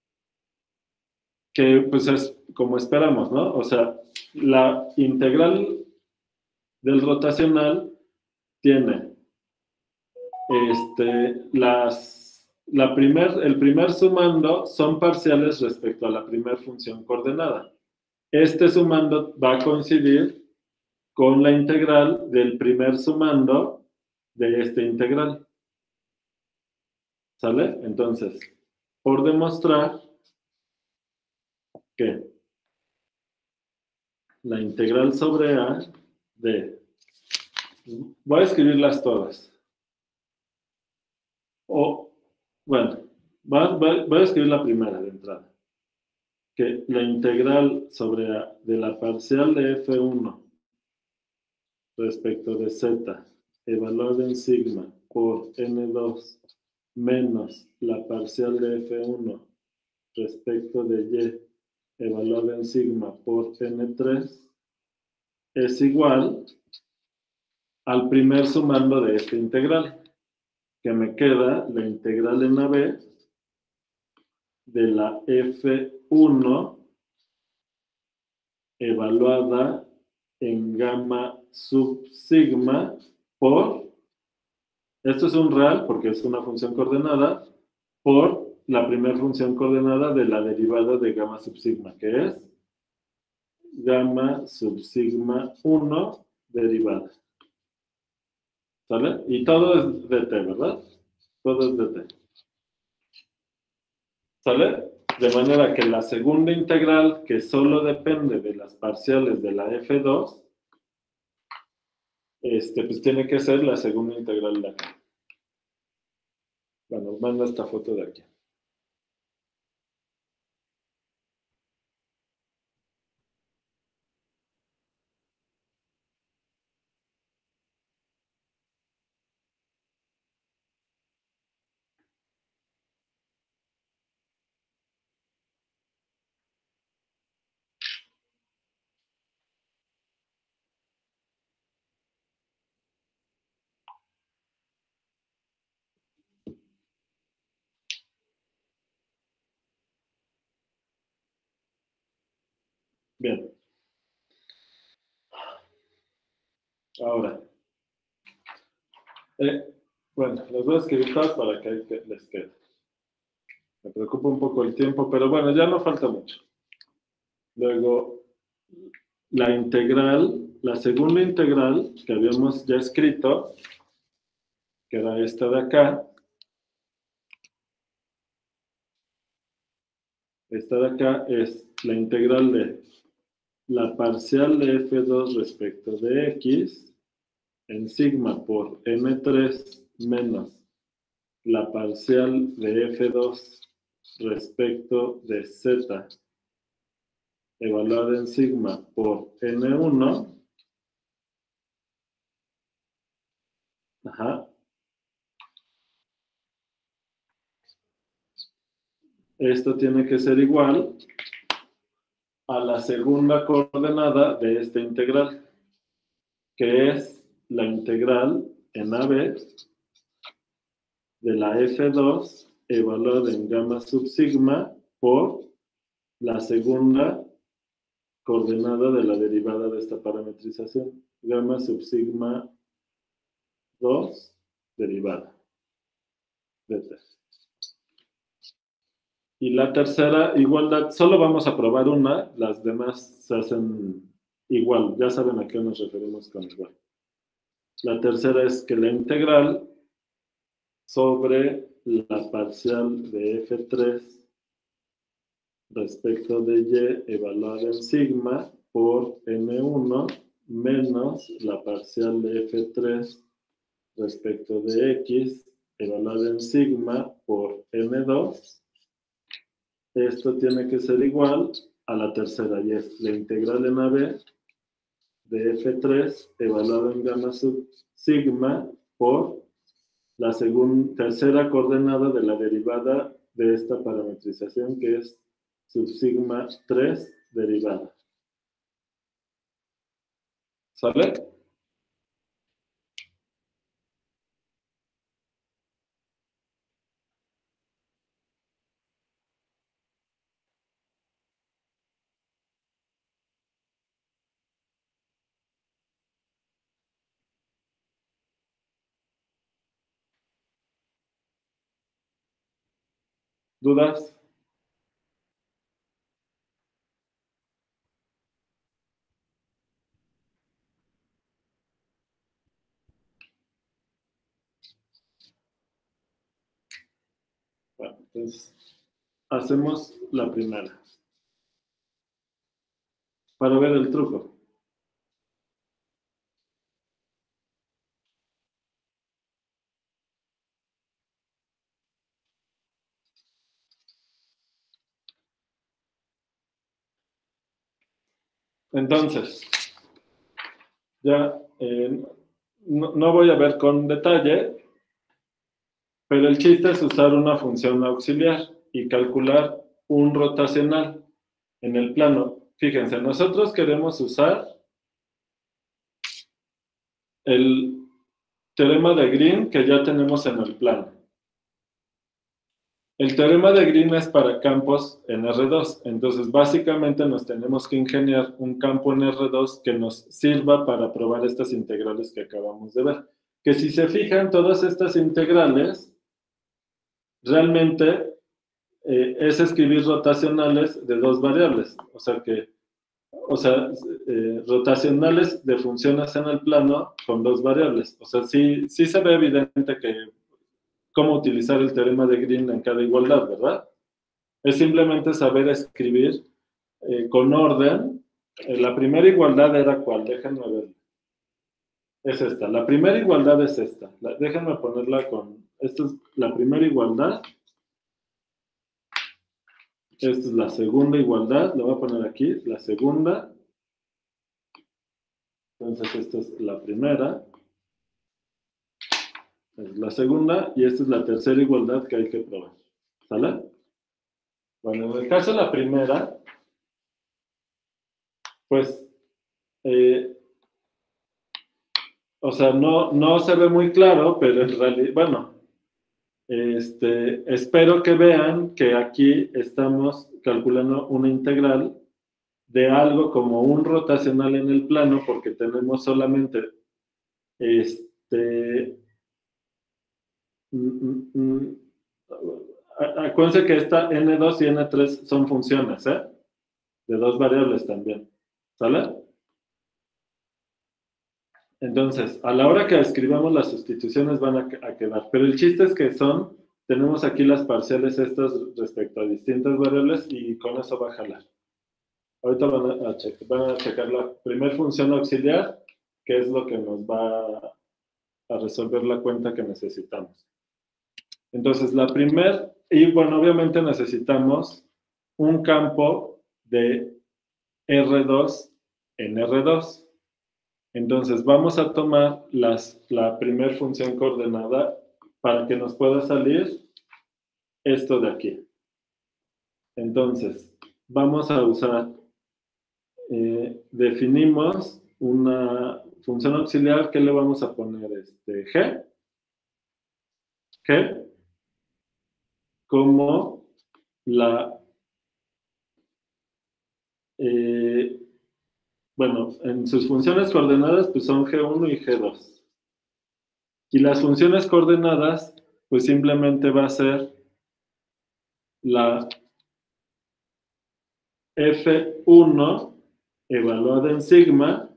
Que pues es como esperamos, ¿no? O sea, la integral del rotacional tiene este, las, la primer, el primer sumando son parciales respecto a la primera función coordenada. Este sumando va a coincidir con la integral del primer sumando de este integral. ¿Sale? Entonces, por demostrar que la integral sobre A de... Voy a escribirlas todas. O, bueno, voy a escribir la primera de entrada. Que la integral sobre A de la parcial de F uno respecto de Z evaluada en sigma por N dos menos la parcial de F uno respecto de Y evaluada en sigma por N tres es igual al primer sumando de este integral, que me queda la integral en A B de la F uno evaluada en gamma sub sigma por, esto es un real porque es una función coordenada, por la primera función coordenada de la derivada de gamma sub sigma, que es gamma sub sigma uno derivada. ¿Sale? Y todo es dt, ¿verdad? Todo es dt. ¿Sale? De manera que la segunda integral, que solo depende de las parciales de la F dos, este, pues tiene que ser la segunda integral de acá. Bueno, manda esta foto de aquí. Bien. Ahora. Eh, bueno, les voy a escribir todas para que les quede. Me preocupa un poco el tiempo, pero bueno, ya no falta mucho. Luego, la integral, la segunda integral que habíamos ya escrito, que era esta de acá. Esta de acá es la integral de la parcial de F dos respecto de X en sigma por M tres menos la parcial de F dos respecto de Z evaluada en sigma por N uno. Ajá. Esto tiene que ser igual a la segunda coordenada de esta integral, que es la integral en A B de la F dos evaluada en gamma sub sigma por la segunda coordenada de la derivada de esta parametrización, gamma sub sigma dos derivada de t. Y la tercera igualdad, solo vamos a probar una, las demás se hacen igual, ya saben a qué nos referimos con igual. La tercera es que la integral sobre la parcial de F tres respecto de Y evaluada en sigma por N uno menos la parcial de F tres respecto de X evaluada en sigma por N dos. Esto tiene que ser igual a la tercera, y es la integral en A B de F tres evaluada en gamma sub sigma por la segunda, tercera coordenada de la derivada de esta parametrización, que es sub sigma tres derivada. ¿Sale? ¿Dudas? Bueno, entonces, hacemos la primera. Para ver el truco. Entonces, ya eh, no, no voy a ver con detalle, pero el chiste es usar una función auxiliar y calcular un rotacional en el plano. Fíjense, nosotros queremos usar el teorema de Green que ya tenemos en el plano. El teorema de Green es para campos en R dos, entonces básicamente nos tenemos que ingeniar un campo en R dos que nos sirva para probar estas integrales que acabamos de ver. Que si se fijan, todas estas integrales realmente eh, es escribir rotacionales de dos variables, o sea que, o sea, eh, rotacionales de funciones en el plano con dos variables. O sea, sí, sí se ve evidente que cómo utilizar el teorema de Green en cada igualdad, ¿verdad? Es simplemente saber escribir eh, con orden. Eh, la primera igualdad era ¿cuál? Déjenme ver. Es esta. La primera igualdad es esta. La, déjenme ponerla con... Esta es la primera igualdad. Esta es la segunda igualdad. La voy a poner aquí. La segunda. Entonces esta es la primera. Es la segunda. Y esta es la tercera igualdad que hay que probar. ¿Sale? Bueno, en el caso de la primera, pues, eh, o sea, no, no se ve muy claro, pero en realidad, bueno, este, espero que vean que aquí estamos calculando una integral de algo como un rotacional en el plano, porque tenemos solamente, este, mm, mm, mm, acuérdense que esta ene dos y ene tres son funciones, ¿eh? De dos variables también, ¿sale? Entonces, a la hora que escribamos las sustituciones van a, a quedar, pero el chiste es que son, tenemos aquí las parciales estas respecto a distintas variables y con eso va a jalar. Ahorita van a, checar, van a checar la primera función auxiliar, que es lo que nos va a resolver la cuenta que necesitamos. Entonces, la primera, y bueno, obviamente necesitamos un campo de R dos en R dos. Entonces, vamos a tomar las, la primera función coordenada para que nos pueda salir esto de aquí. Entonces, vamos a usar, eh, definimos una función auxiliar que le vamos a poner este, G, G, como la, eh, bueno, en sus funciones coordenadas pues son G uno y G dos. Y las funciones coordenadas pues simplemente va a ser la F uno evaluada en sigma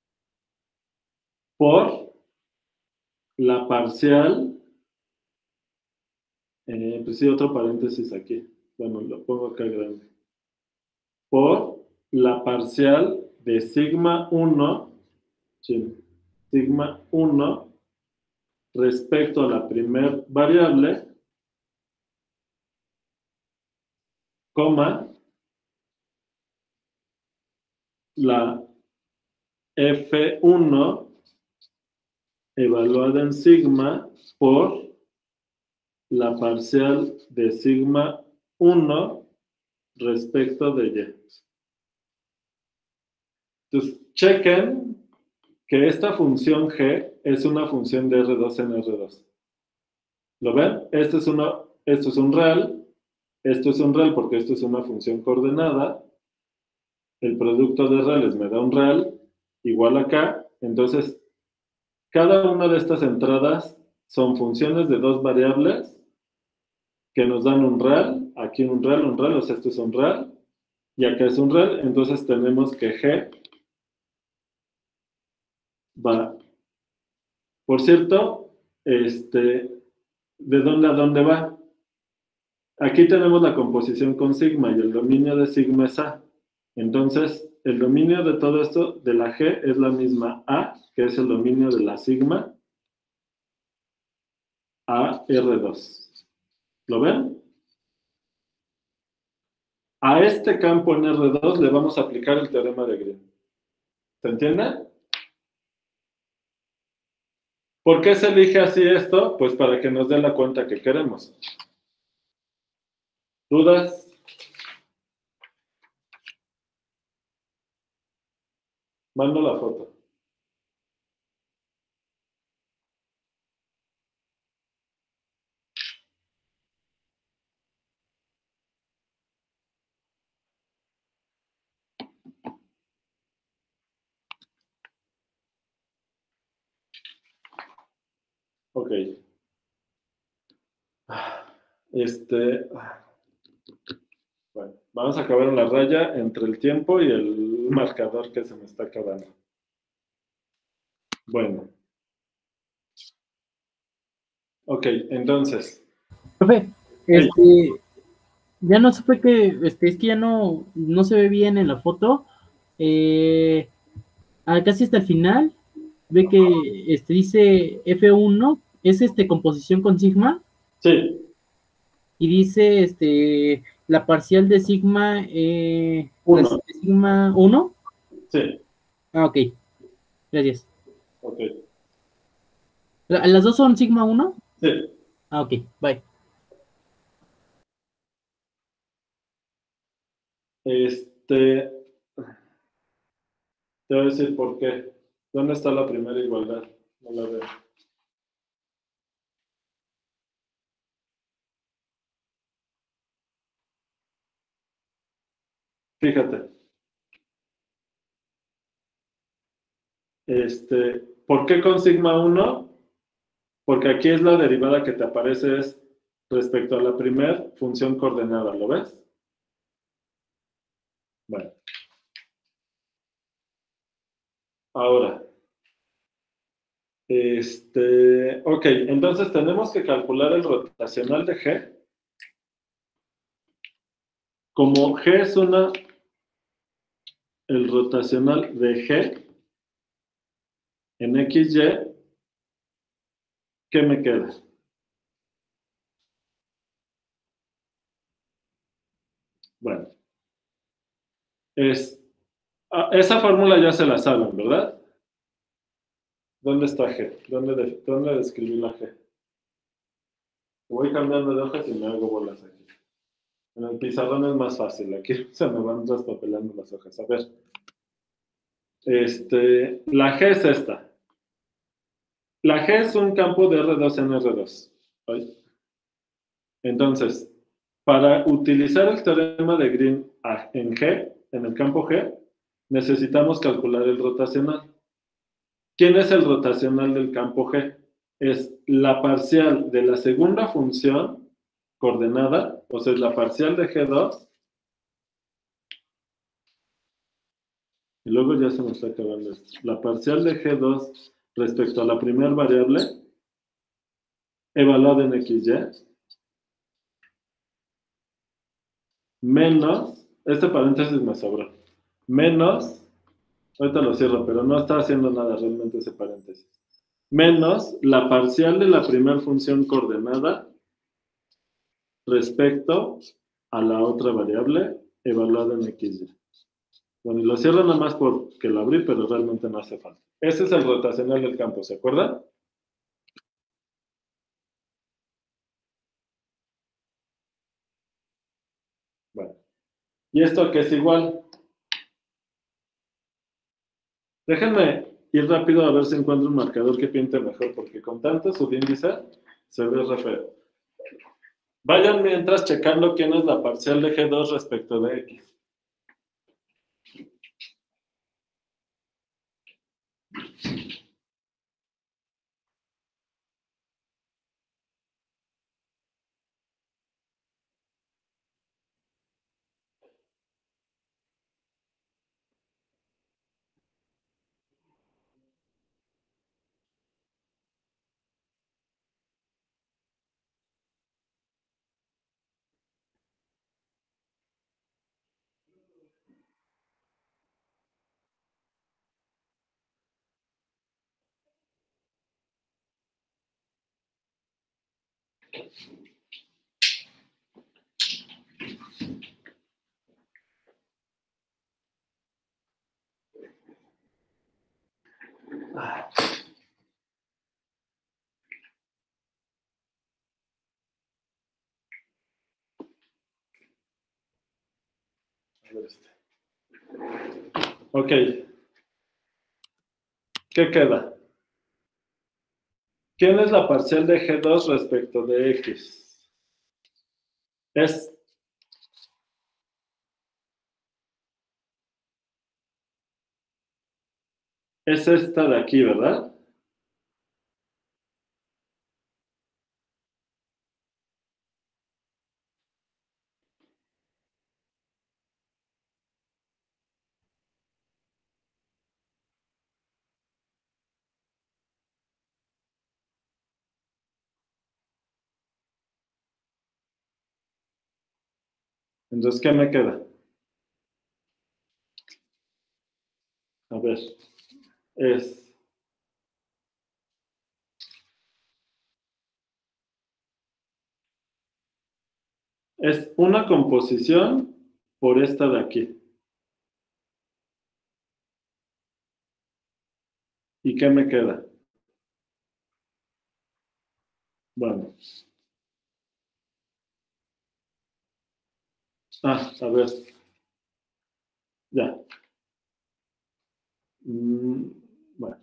por la parcial, eh, pues sí, otro paréntesis aquí, bueno, lo pongo acá grande, por la parcial de sigma uno, sí, sigma uno respecto a la primer variable, coma, la F uno evaluada en sigma por la parcial de sigma uno respecto de y. Entonces, chequen que esta función g es una función de R dos en R dos. ¿Lo ven? Esto es, una, esto es un real, esto es un real porque esto es una función coordenada. El producto de reales me da un real, igual acá. Entonces, cada una de estas entradas son funciones de dos variables que nos dan un real, aquí un real, un real, o sea, esto es un real, y acá es un real, entonces tenemos que G va. Por cierto, este, ¿de dónde a dónde va? Aquí tenemos la composición con sigma y el dominio de sigma es A. Entonces, el dominio de todo esto, de la G, es la misma A, que es el dominio de la sigma, a R dos. ¿Lo ven? A este campo en R dos le vamos a aplicar el teorema de Green. ¿Se entiende? ¿Por qué se elige así esto? Pues para que nos dé la cuenta que queremos. ¿Dudas? Mando la foto. Este, bueno, vamos a acabar en la raya entre el tiempo y el marcador que se me está acabando. Bueno. Ok, entonces. Profe, este, ya no supe que, este, es que ya no, no se ve bien en la foto. Eh, ah, casi hasta el final, ve que este, dice F uno, es este composición con sigma, Sí. y dice este la parcial de sigma, eh, la Uno. de sigma uno. Sí. Ah, ok, gracias. Ok. ¿La- ¿Las dos son sigma uno? Sí. Ah, ok, bye. Este, te voy a decir por qué. ¿Dónde está la primera igualdad? No la veo. Fíjate. Este, ¿por qué con sigma uno? Porque aquí es la derivada que te aparece es respecto a la primera función coordenada, ¿lo ves? Bueno. Ahora. Este, ok, entonces tenemos que calcular el rotacional de G. Como G es una, el rotacional de G en X Y, ¿qué me queda? Bueno, es, ah, esa fórmula ya se la saben, ¿verdad? ¿Dónde está G? ¿Dónde, de, dónde describí la G? Voy cambiando de hojas y me hago bolas aquí. En el pizarrón es más fácil, aquí se me van traspapelando las hojas. A ver, este, la G es esta. La G es un campo de R dos en R dos. ¿Ay? Entonces, para utilizar el teorema de Green en G, en el campo G, necesitamos calcular el rotacional. ¿Quién es el rotacional del campo G? Es la parcial de la segunda función coordenada, o sea, es la parcial de G dos, y luego ya se me está acabando esto. La parcial de G dos respecto a la primera variable, evaluada en X Y, menos, este paréntesis me sobró, menos, ahorita lo cierro, pero no está haciendo nada realmente ese paréntesis, menos la parcial de la primera función coordenada respecto a la otra variable evaluada en X Y. Bueno, y lo cierro nada más porque lo abrí, pero realmente no hace falta. Ese es el rotacional del campo, ¿se acuerdan? Bueno, ¿y esto qué es igual? Déjenme ir rápido a ver si encuentro un marcador que pinte mejor, porque con tanto subíndice se ve re feo. Vayan mientras checando quién es la parcial de G dos respecto de X. A ver este. Ok. ¿Qué queda? ¿Quién es la parcial de G dos respecto de X? Es Es esta de aquí, ¿verdad? Entonces, ¿qué me queda? A ver, es... Es una composición por esta de aquí. ¿Y qué me queda? Bueno. Ah, a ver. Ya. Mm, bueno.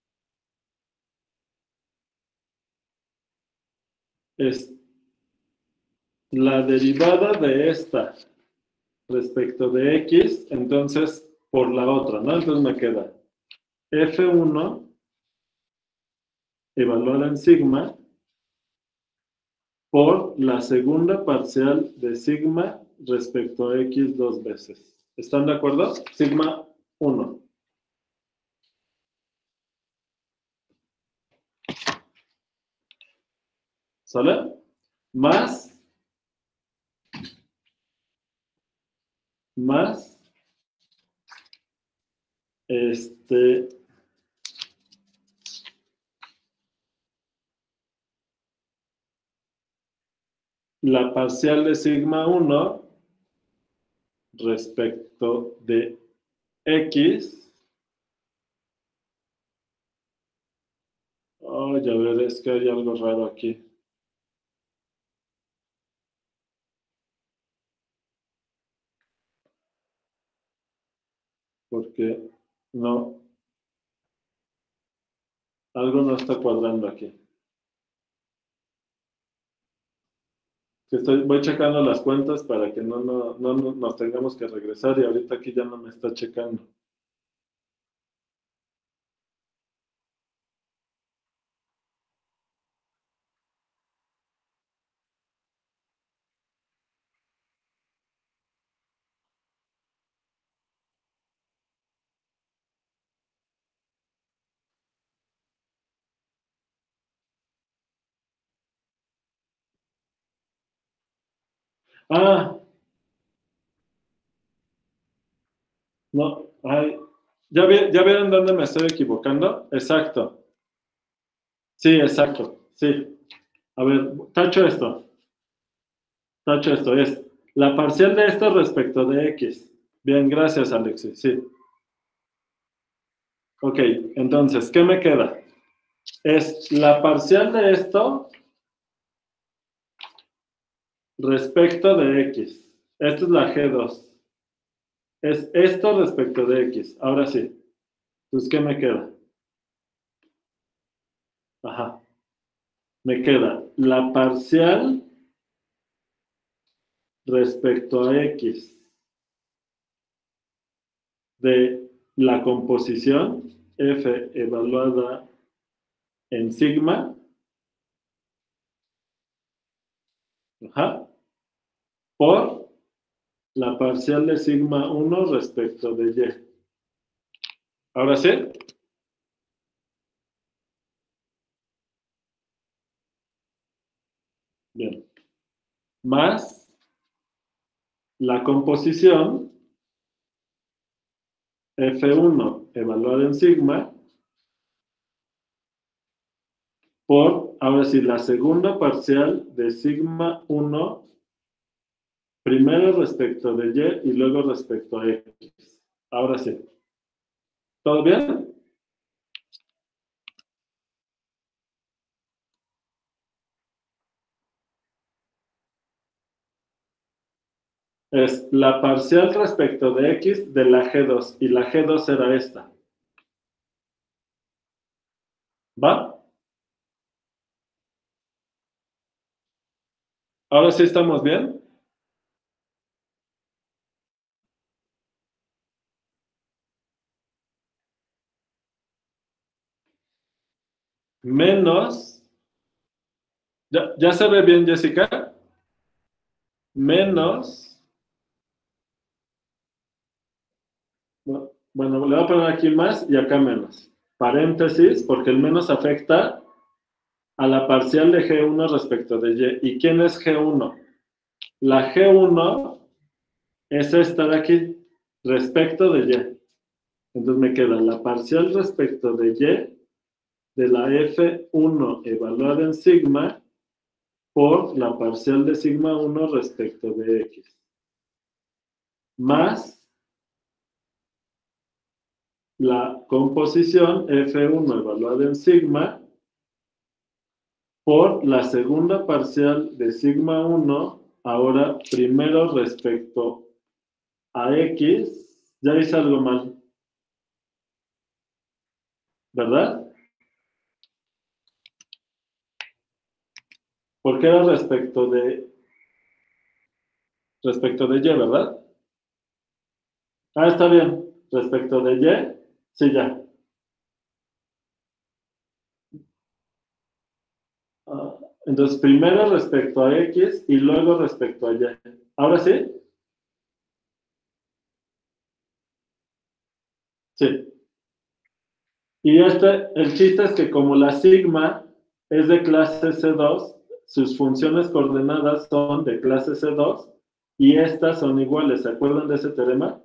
Es la derivada de esta respecto de X, entonces por la otra, ¿no? Entonces me queda F uno evaluada en sigma por la segunda parcial de sigma respecto a X dos veces. ¿Están de acuerdo? Sigma uno. ¿Sale? Más, más, este, la parcial de sigma uno respecto de X. Oh, ya ver, es que hay algo raro aquí. Porque no, algo no está cuadrando aquí. Estoy, voy checando las cuentas para que no, no, no, no nos tengamos que regresar y ahorita aquí ya no me está checando. Ah, no, ay, ¿ya, vi, ¿ya vieron dónde me estoy equivocando? Exacto. Sí, exacto, sí. A ver, tacho esto. Tacho esto, es la parcial de esto respecto de X. Bien, gracias, Alexis, sí. Ok, entonces, ¿qué me queda? Es la parcial de esto respecto de X. Esta es la G dos. Es esto respecto de X. Ahora sí. Entonces, ¿qué me queda? Ajá. Me queda la parcial respecto a X de la composición F evaluada en sigma. Ajá. Por la parcial de sigma uno respecto de Y. ¿Ahora sí? Bien. Más la composición F uno evaluada en sigma por, ahora sí, la segunda parcial de sigma uno, primero respecto de Y y luego respecto a X. Ahora sí. ¿Todo bien? Es la parcial respecto de X de la G dos, y la G dos era esta. ¿Va? ¿Ahora sí estamos bien? Menos, ¿ya, ya se ve bien, Jessica? Menos, bueno, le voy a poner aquí más y acá menos. Paréntesis, porque el menos afecta a la parcial de G uno respecto de Y. ¿Y quién es G uno? La G uno es esta de aquí, respecto de Y. Entonces me queda la parcial respecto de Y de la F uno evaluada en sigma por la parcial de sigma uno respecto de X. Más la composición F uno evaluada en sigma por la segunda parcial de sigma uno, ahora primero respecto a X. Ya hice algo mal, ¿verdad? Porque era respecto de respecto de Y, ¿verdad? Ah, está bien. Respecto de Y, sí, ya. Ah, entonces, primero respecto a X y luego respecto a Y. ¿Ahora sí? Sí. Y este, el chiste es que como la sigma es de clase C dos, sus funciones coordenadas son de clase C dos y estas son iguales. ¿Se acuerdan de ese teorema?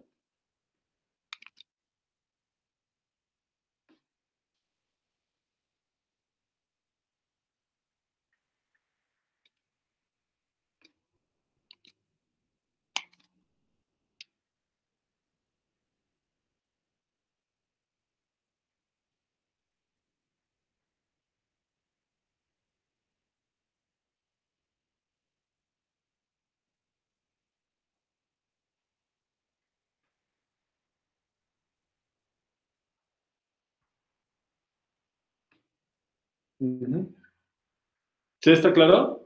Uh-huh. ¿Sí está claro?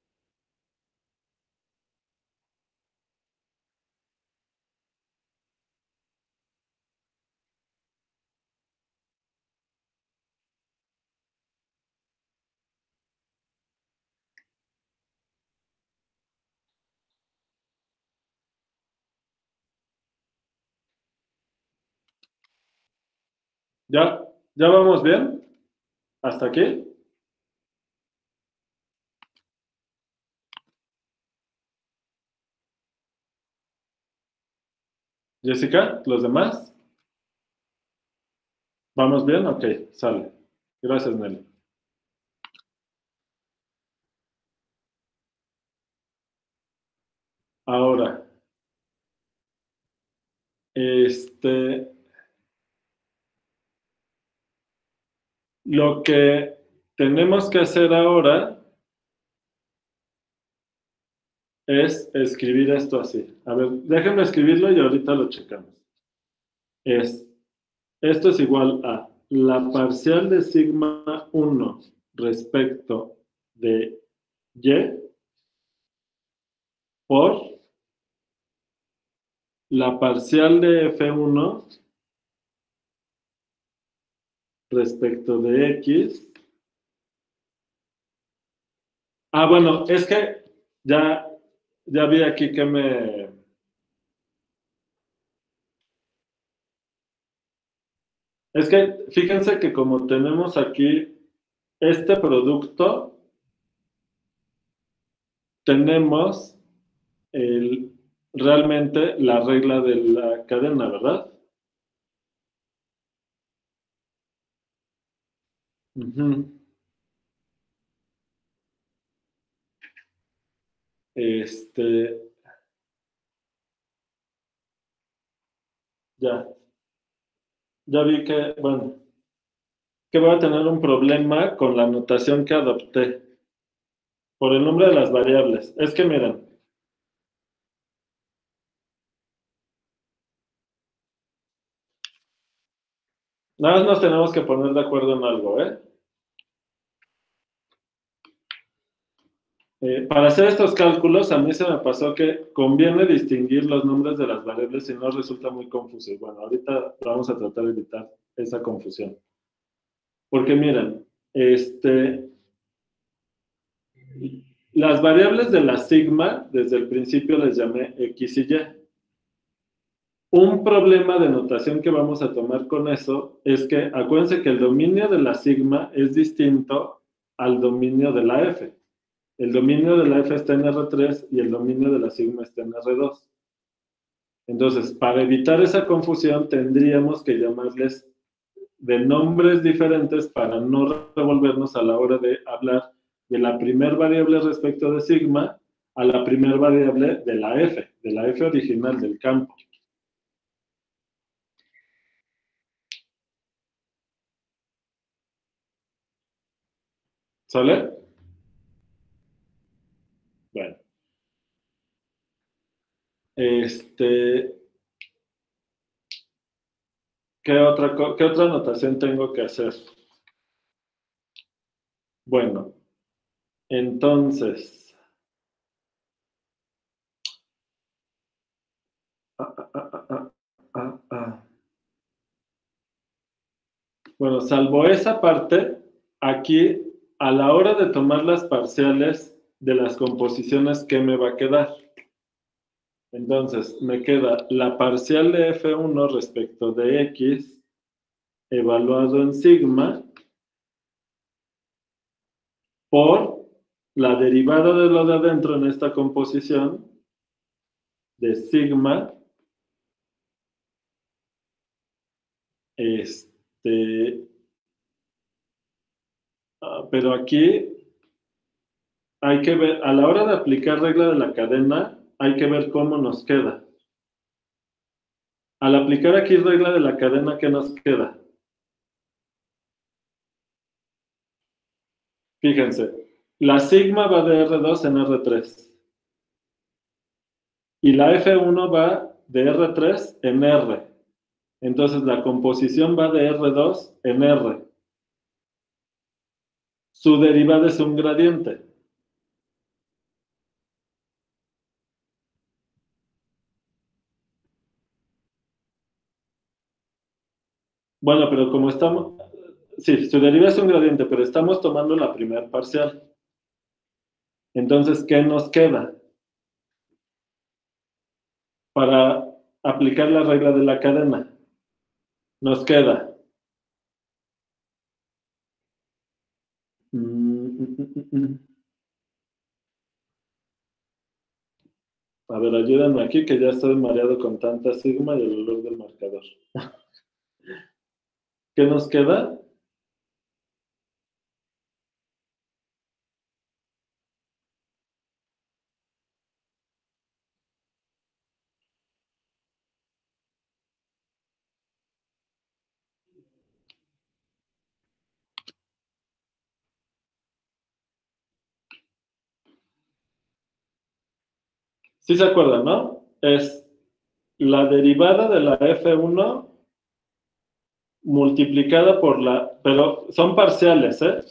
¿Ya, ya vamos bien? ¿Hasta aquí? Jessica, ¿los demás? ¿Vamos bien? Ok, sale. Gracias, Nelly. Ahora, este, lo que tenemos que hacer ahora es escribir esto así. A ver, déjenme escribirlo y ahorita lo checamos. Es, esto es igual a la parcial de sigma uno respecto de Y por la parcial de F uno respecto de X. Ah, bueno, es que ya, ya vi aquí que me... Es que fíjense que como tenemos aquí este producto, tenemos el, realmente la regla de la cadena, ¿verdad? Uh-huh. Este, ya, ya vi que, bueno, que voy a tener un problema con la notación que adopté por el nombre de las variables. Es que miren, nada más nos tenemos que poner de acuerdo en algo, ¿eh? Eh, para hacer estos cálculos, a mí se me pasó que conviene distinguir los nombres de las variables si no resulta muy confuso. Y bueno, ahorita vamos a tratar de evitar esa confusión. Porque miren, este, las variables de la sigma, desde el principio les llamé X y Y. Un problema de notación que vamos a tomar con eso es que acuérdense que el dominio de la sigma es distinto al dominio de la F. El dominio de la F está en R tres y el dominio de la sigma está en R dos. Entonces, para evitar esa confusión, tendríamos que llamarles de nombres diferentes para no revolvernos a la hora de hablar de la primer variable respecto de sigma a la primer variable de la f, de la f original del campo. ¿Sale? Bueno. Este... ¿Qué otra, ¿Qué otra anotación tengo que hacer? Bueno, entonces... Ah, ah, ah, ah, ah, ah. Bueno, salvo esa parte, aquí, a la hora de tomar las parciales de las composiciones, ¿qué me va a quedar? Entonces, me queda la parcial de F uno respecto de X, evaluado en sigma, por la derivada de lo de adentro en esta composición, de sigma, este, ah, pero aquí hay que ver, a la hora de aplicar regla de la cadena, hay que ver cómo nos queda. Al aplicar aquí regla de la cadena, ¿qué nos queda? Fíjense, la sigma va de R dos en R tres. Y la F uno va de R tres en R. Entonces la composición va de R dos en R. Su derivada es un gradiente. Bueno, pero como estamos... Sí, su derivada es un gradiente, pero estamos tomando la primera parcial. Entonces, ¿qué nos queda? Para aplicar la regla de la cadena, nos queda... Mm, mm, mm, mm. A ver, ayúdenme aquí que ya estoy mareado con tanta sigma y el olor del marcador. ¿Qué nos queda? ¿Sí se acuerdan, no? Es la derivada de la F uno multiplicada por la... Pero son parciales, ¿eh?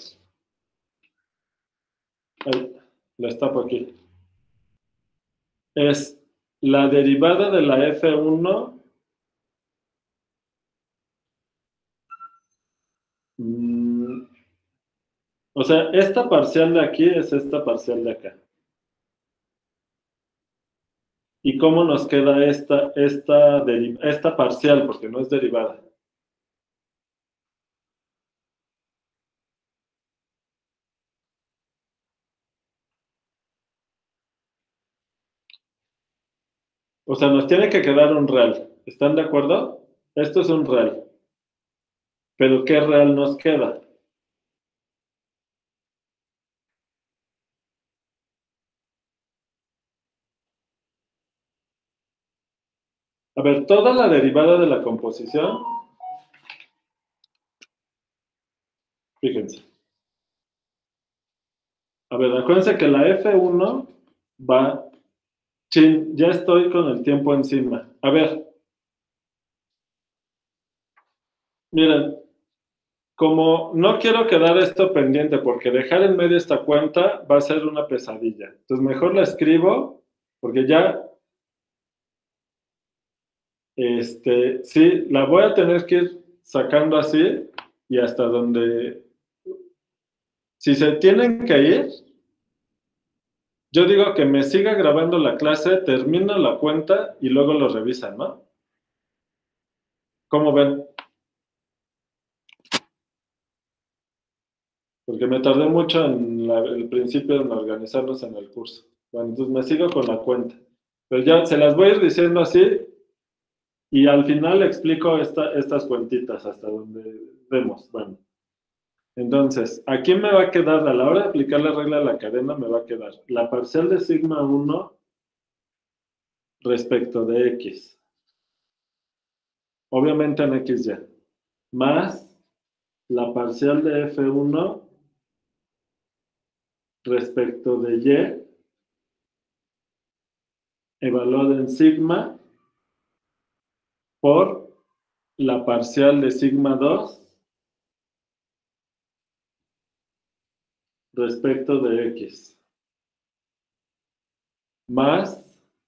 Ahí, les tapo aquí. Es la derivada de la F uno mmm, o sea, esta parcial de aquí es esta parcial de acá. ¿Y cómo nos queda esta, esta, esta parcial? Porque no es derivada. O sea, nos tiene que quedar un real. ¿Están de acuerdo? Esto es un real. ¿Pero qué real nos queda? A ver, toda la derivada de la composición, fíjense. A ver, acuérdense que la F uno va... Chin, ya estoy con el tiempo encima. A ver. Miren, como no quiero quedar esto pendiente porque dejar en medio esta cuenta va a ser una pesadilla. Entonces mejor la escribo porque ya... Este, sí, la voy a tener que ir sacando así y hasta donde... Si se tienen que ir, yo digo que me siga grabando la clase, termino la cuenta y luego lo revisan, ¿no? ¿Cómo ven? Porque me tardé mucho en la, el principio en organizarnos en el curso. Bueno, entonces me sigo con la cuenta. Pero ya se las voy a ir diciendo así Y al final explico esta, estas cuentitas hasta donde vemos. Bueno, entonces, aquí me va a quedar, a la hora de aplicar la regla de la cadena, me va a quedar la parcial de sigma uno respecto de X. Obviamente en X Y. Más la parcial de F uno respecto de Y evaluada en sigma por la parcial de sigma dos respecto de X. Más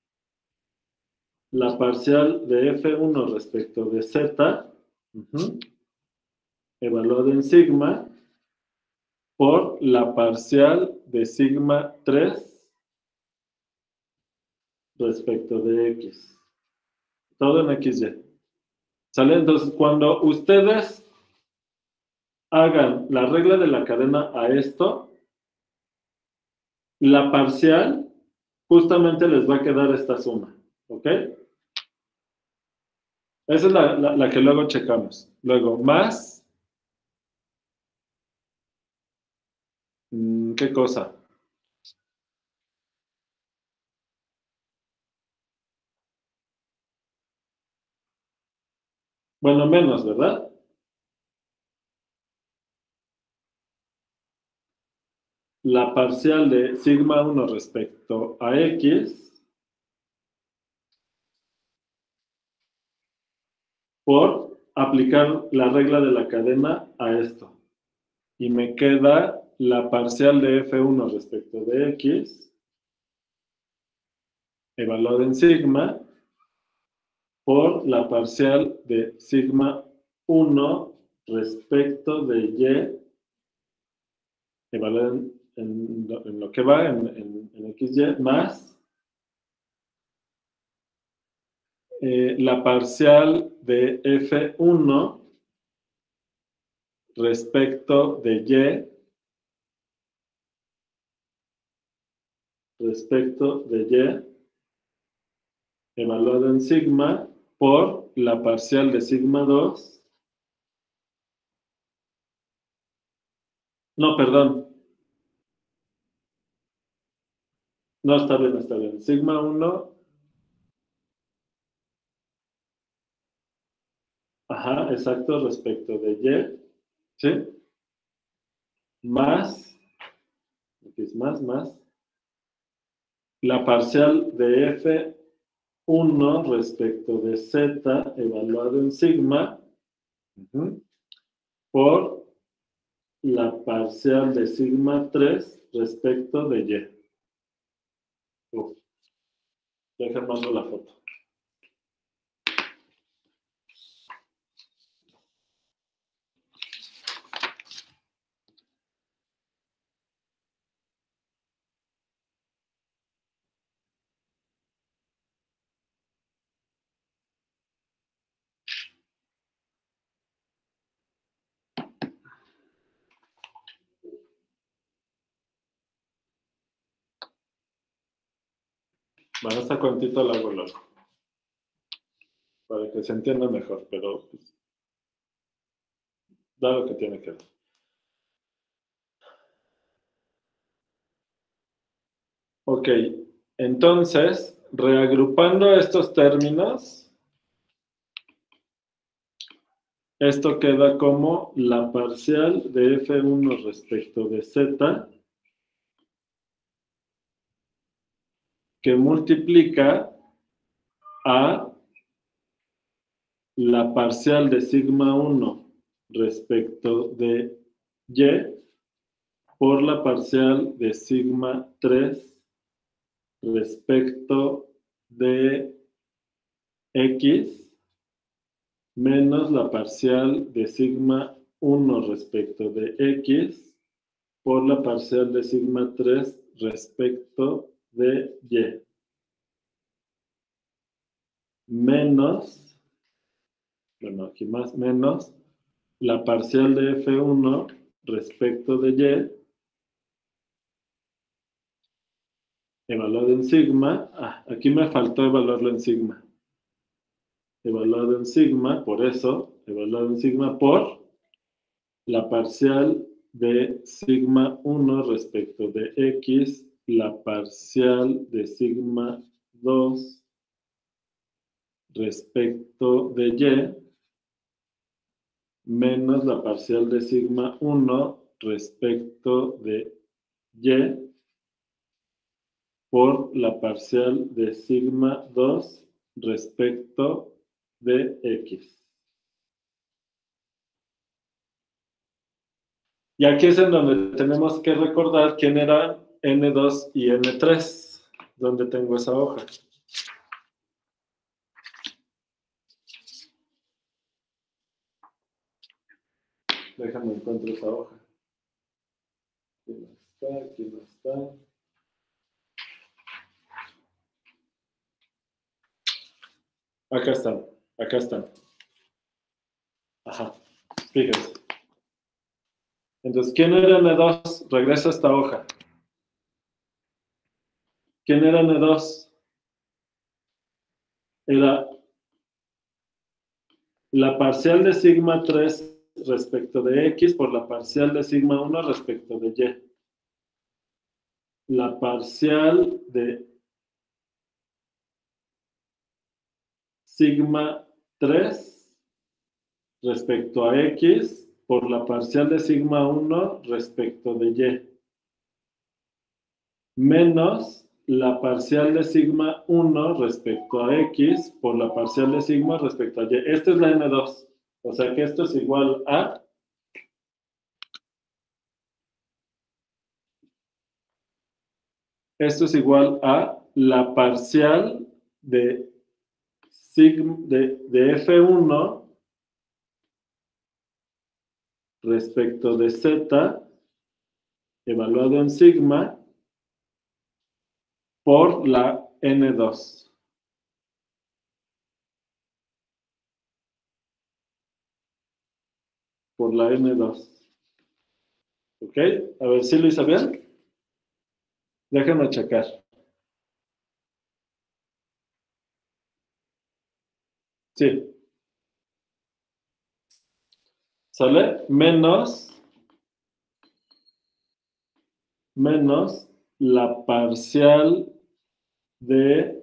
la parcial de F uno respecto de Z, uh-huh, evaluada en sigma, por la parcial de sigma tres respecto de X. Todo en X Y. ¿Sale? Entonces, cuando ustedes hagan la regla de la cadena a esto, la parcial justamente les va a quedar esta suma. ¿Ok? Esa es la, la, la que luego checamos. Luego, más... ¿Qué cosa? Bueno, menos, ¿verdad? La parcial de sigma uno respecto a X por aplicar la regla de la cadena a esto. Y me queda la parcial de F uno respecto de X evaluada en sigma por la parcial de sigma uno respecto de Y evaluada en, en, en lo que va en, en, en X Y más eh, la parcial de F uno respecto de Y respecto de Y evaluado en sigma por la parcial de sigma dos. No, perdón. No, está bien, está bien. Sigma uno. Ajá, exacto, respecto de Y. ¿Sí? Más. Aquí es más, más. La parcial de F uno respecto de Z evaluado en sigma. Uh-huh, por la parcial de sigma tres respecto de Y. Uf. Deja mando la foto. Bueno, esta cuantita la hago luego, para que se entienda mejor, pero pues, da lo que tiene que dar. Ok, entonces, reagrupando estos términos, esto queda como la parcial de F uno respecto de Z, que multiplica a la parcial de sigma uno respecto de Y por la parcial de sigma tres respecto de X menos la parcial de sigma uno respecto de X por la parcial de sigma tres respecto de Y. Menos, bueno, aquí más menos, la parcial de F uno respecto de Y evaluado en sigma. Ah, aquí me faltó evaluarlo en sigma. evaluado en sigma, por eso, evaluado en sigma por la parcial de sigma uno respecto de x, la parcial de sigma dos respecto de y, menos la parcial de sigma uno respecto de y por la parcial de sigma dos respecto de x. Y aquí es en donde tenemos que recordar quién eran ene dos y ene tres, donde tengo esa hoja. Déjame encontrar esa hoja. Aquí no está, aquí no está. Acá están, acá están. Ajá, fíjense. Entonces, ¿quién era ene dos? Regresa a esta hoja. ¿Quién era ene dos? Era la parcial de sigma tres respecto de x por la parcial de sigma uno respecto de y. La parcial de sigma tres respecto a x por la parcial de sigma uno respecto de y, menos la parcial de sigma uno respecto a x por la parcial de sigma respecto a y. Esta es la ene dos, o sea que esto es igual a esto es igual a la parcial de, sigma, de, de efe uno respecto de z evaluado en sigma por la ene dos. Por la ene dos. ¿Ok? A ver si lo hice bien. Déjenme checar. Sí. ¿Sale? Menos, menos la parcial de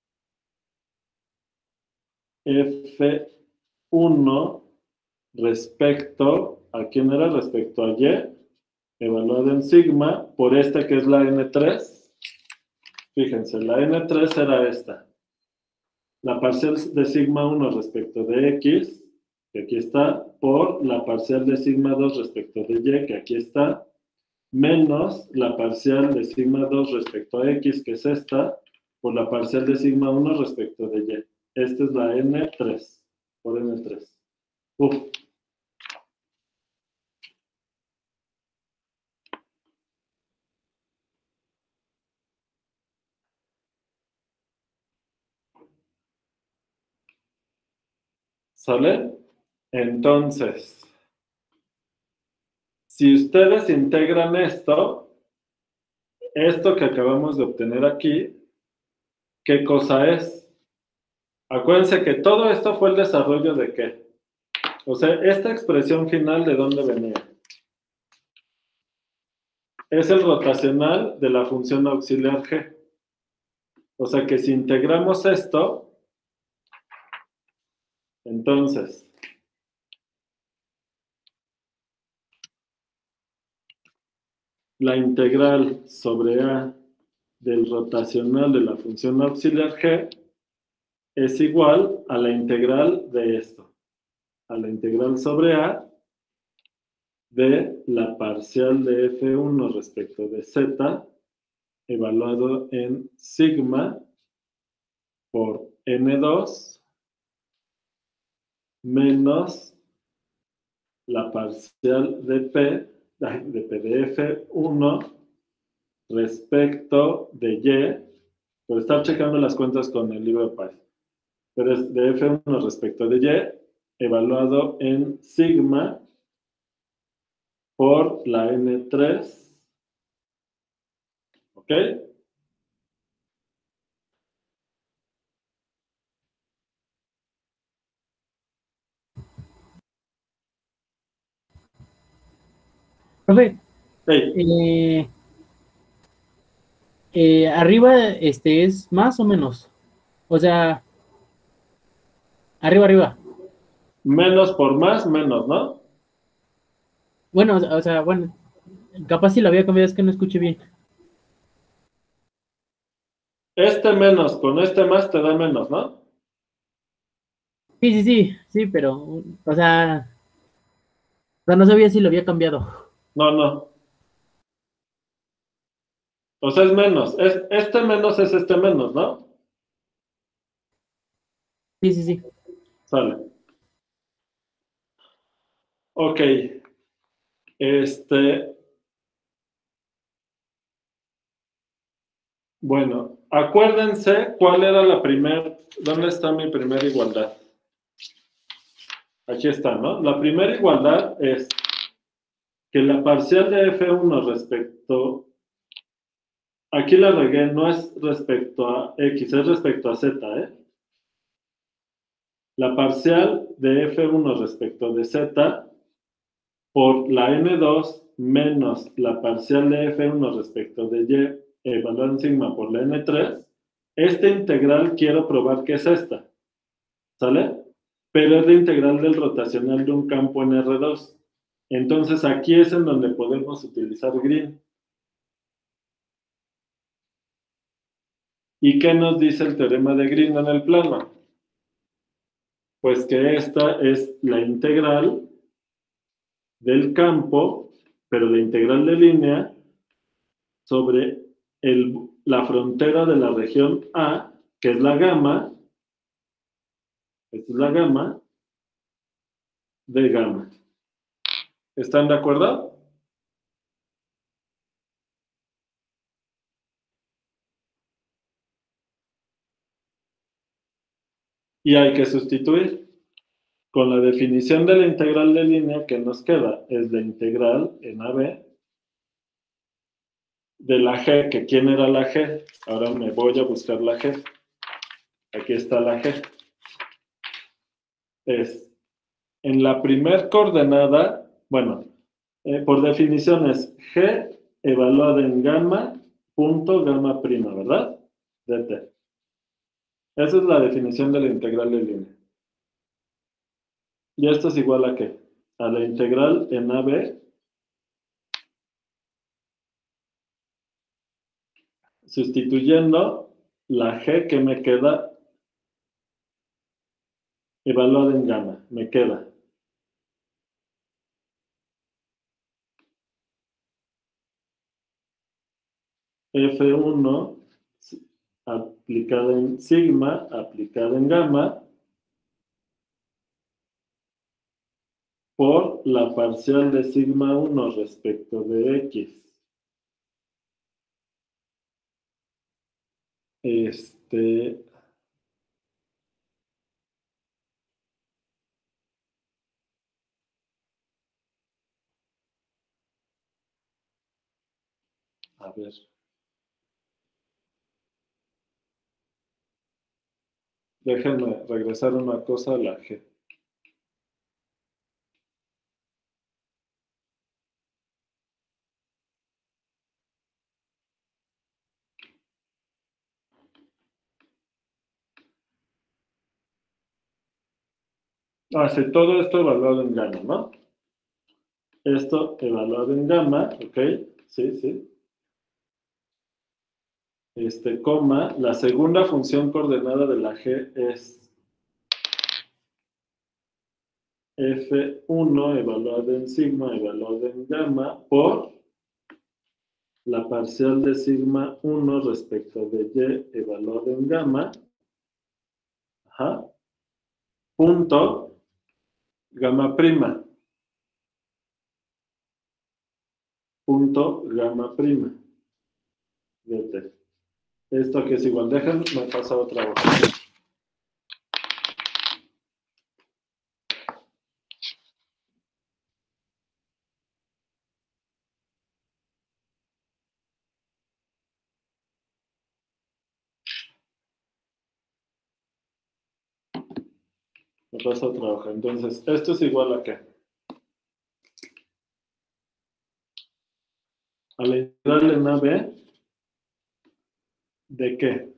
efe uno respecto, ¿a quién era? Respecto a y, evaluado en sigma, por esta que es la ene tres. Fíjense, la ene tres era esta. La parcial de sigma uno respecto de x, que aquí está, por la parcial de sigma dos respecto de y, que aquí está, menos la parcial de sigma dos respecto a x, que es esta, por la parcial de sigma uno respecto de y. Esta es la ene tres, por ene tres. Uf. ¿Sale? Entonces, si ustedes integran esto, esto que acabamos de obtener aquí, ¿qué cosa es? Acuérdense que todo esto fue el desarrollo de ¿qué? O sea, esta expresión final, ¿de dónde venía? Es el rotacional de la función auxiliar g. O sea que si integramos esto, entonces, la integral sobre a del rotacional de la función auxiliar g es igual a la integral de esto, a la integral sobre a de la parcial de efe uno respecto de z evaluado en sigma por ene dos menos la parcial de p de p de efe uno respecto de y, por estar checando las cuentas con el libro de Python, pero es de efe uno respecto de y evaluado en sigma por la ene tres, ¿ok? Profe, Hey, eh, eh, arriba este es más o menos. O sea, arriba, arriba. menos por más, menos, ¿no? Bueno, o sea, bueno, capaz si lo había cambiado es que no escuché bien. Este menos con este más te da menos, ¿no? Sí, sí, sí, sí, pero, o sea, o sea, no sabía si lo había cambiado. No, no. O sea, es menos. Es, este menos es este menos, ¿no? Sí, sí, sí. Sale. Ok. Este, bueno, acuérdense cuál era la primer, ¿dónde está mi primera igualdad? Aquí está, ¿no? La primera igualdad es que la parcial de F uno respecto, aquí la regué, no es respecto a X, es respecto a Z, ¿eh? La parcial de F uno respecto de Z por la N dos menos la parcial de F uno respecto de Y evaluada en sigma por la N tres, esta integral quiero probar que es esta, ¿sale? Pero es la integral del rotacional de un campo en R dos. Entonces aquí es en donde podemos utilizar Green. ¿Y qué nos dice el teorema de Green en el plano? Pues que esta es la integral del campo, pero la integral de línea sobre el, la frontera de la región A, que es la gamma, esta es la gamma de gamma. ¿Están de acuerdo? Y hay que sustituir. Con la definición de la integral de línea que nos queda es la integral en A B de la G, que ¿quién era la G? Ahora me voy a buscar la G. Aquí está la G. Es en la primer coordenada, bueno, eh, por definición es G evaluada en gamma punto gamma prima, ¿verdad? De T. Esa es la definición de la integral de línea. ¿Y esto es igual a qué? A la integral en A B, sustituyendo la G que me queda evaluada en gamma. Me queda F uno aplicada en sigma, aplicada en gamma, por la parcial de sigma uno respecto de X. Este, a ver. Déjenme regresar una cosa a la G. Ah, sí, todo esto evaluado en gamma, ¿no? Esto evaluado en gamma, ¿ok? Sí, sí. Este, coma, la segunda función coordenada de la G es F uno evaluada en sigma, evaluada en gamma, por la parcial de sigma uno respecto de Y evaluada en gamma, ajá, punto, gamma prima, punto, gamma prima, de T. Esto que es igual, déjenme, me pasa otra hoja. Me pasa otra hoja. Entonces, esto es igual a qué? a la integral en A B, ¿de qué?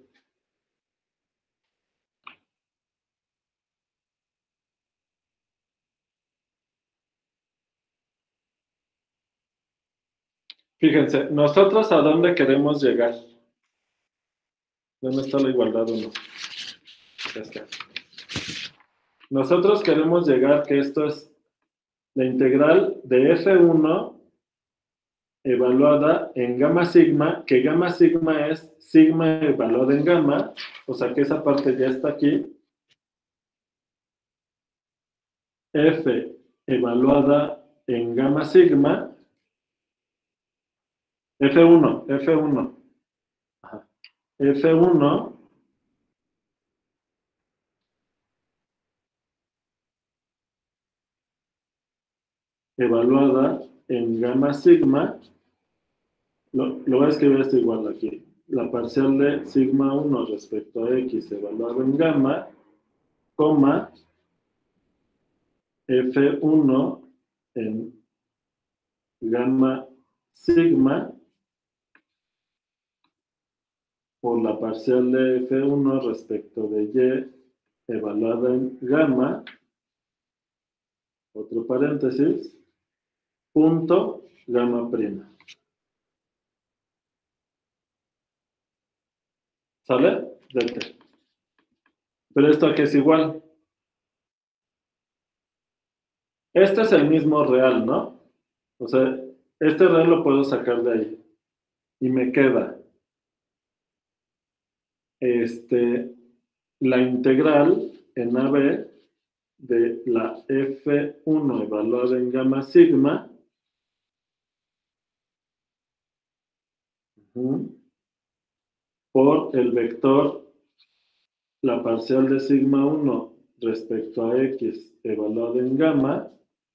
Fíjense, nosotros a dónde queremos llegar. ¿Dónde está la igualdad uno? Ya está. Nosotros queremos llegar que esto es la integral de F uno evaluada en gamma sigma, que gamma sigma es sigma evaluada en gamma, o sea que esa parte ya está aquí. F evaluada en gamma sigma, F uno, F uno, ajá. F uno evaluada en gamma sigma, lo, lo voy a escribir esto igual aquí, la parcial de sigma uno respecto a x evaluado en gamma, coma, F uno en gamma sigma por la parcial de F uno respecto de y evaluada en gamma, otro paréntesis, punto gamma prima. ¿Sale? Delta. Pero esto aquí es igual. Este es el mismo real, ¿no? O sea, este real lo puedo sacar de ahí. Y me queda este, la integral en A B de la F uno evaluada en gamma sigma uh, por el vector, la parcial de sigma uno respecto a x evaluada en gamma,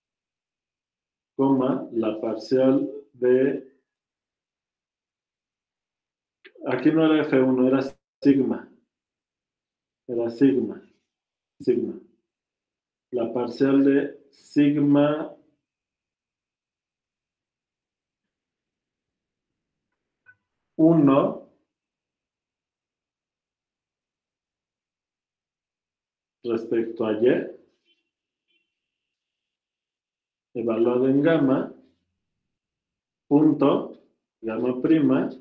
coma, la parcial de, aquí no era F uno, era sigma, era sigma, sigma, la parcial de sigma uno respecto a y, evaluado en gamma, punto, gamma prima,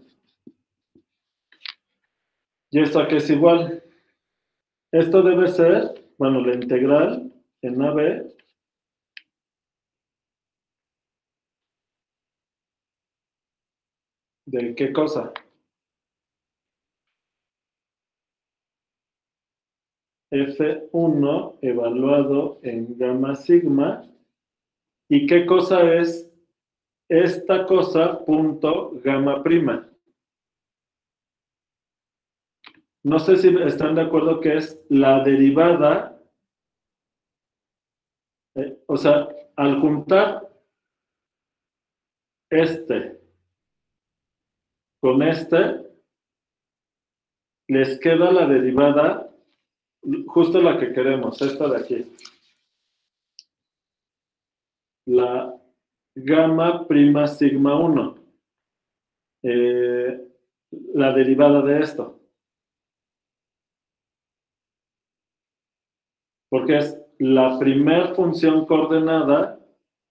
y esto aquí es igual. Esto debe ser, bueno, la integral en A B ¿de qué cosa? F uno evaluado en gamma sigma. ¿Y qué cosa es esta cosa punto gamma prima? No sé si están de acuerdo que es la derivada, eh, o sea, al juntar este con este, les queda la derivada, justo la que queremos, esta de aquí. La gamma prima sigma uno. Eh, la derivada de esto. Porque es la primer función coordenada.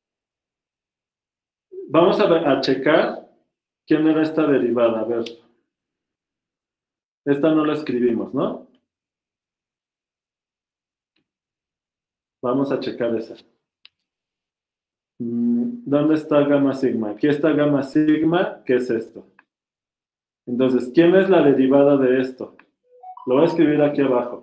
Vamos a, ver, a checar quién era esta derivada. A ver. Esta no la escribimos, ¿no? Vamos a checar esa. ¿Dónde está gamma sigma? Aquí está gamma sigma, ¿qué es esto? Entonces, ¿quién es la derivada de esto? Lo voy a escribir aquí abajo.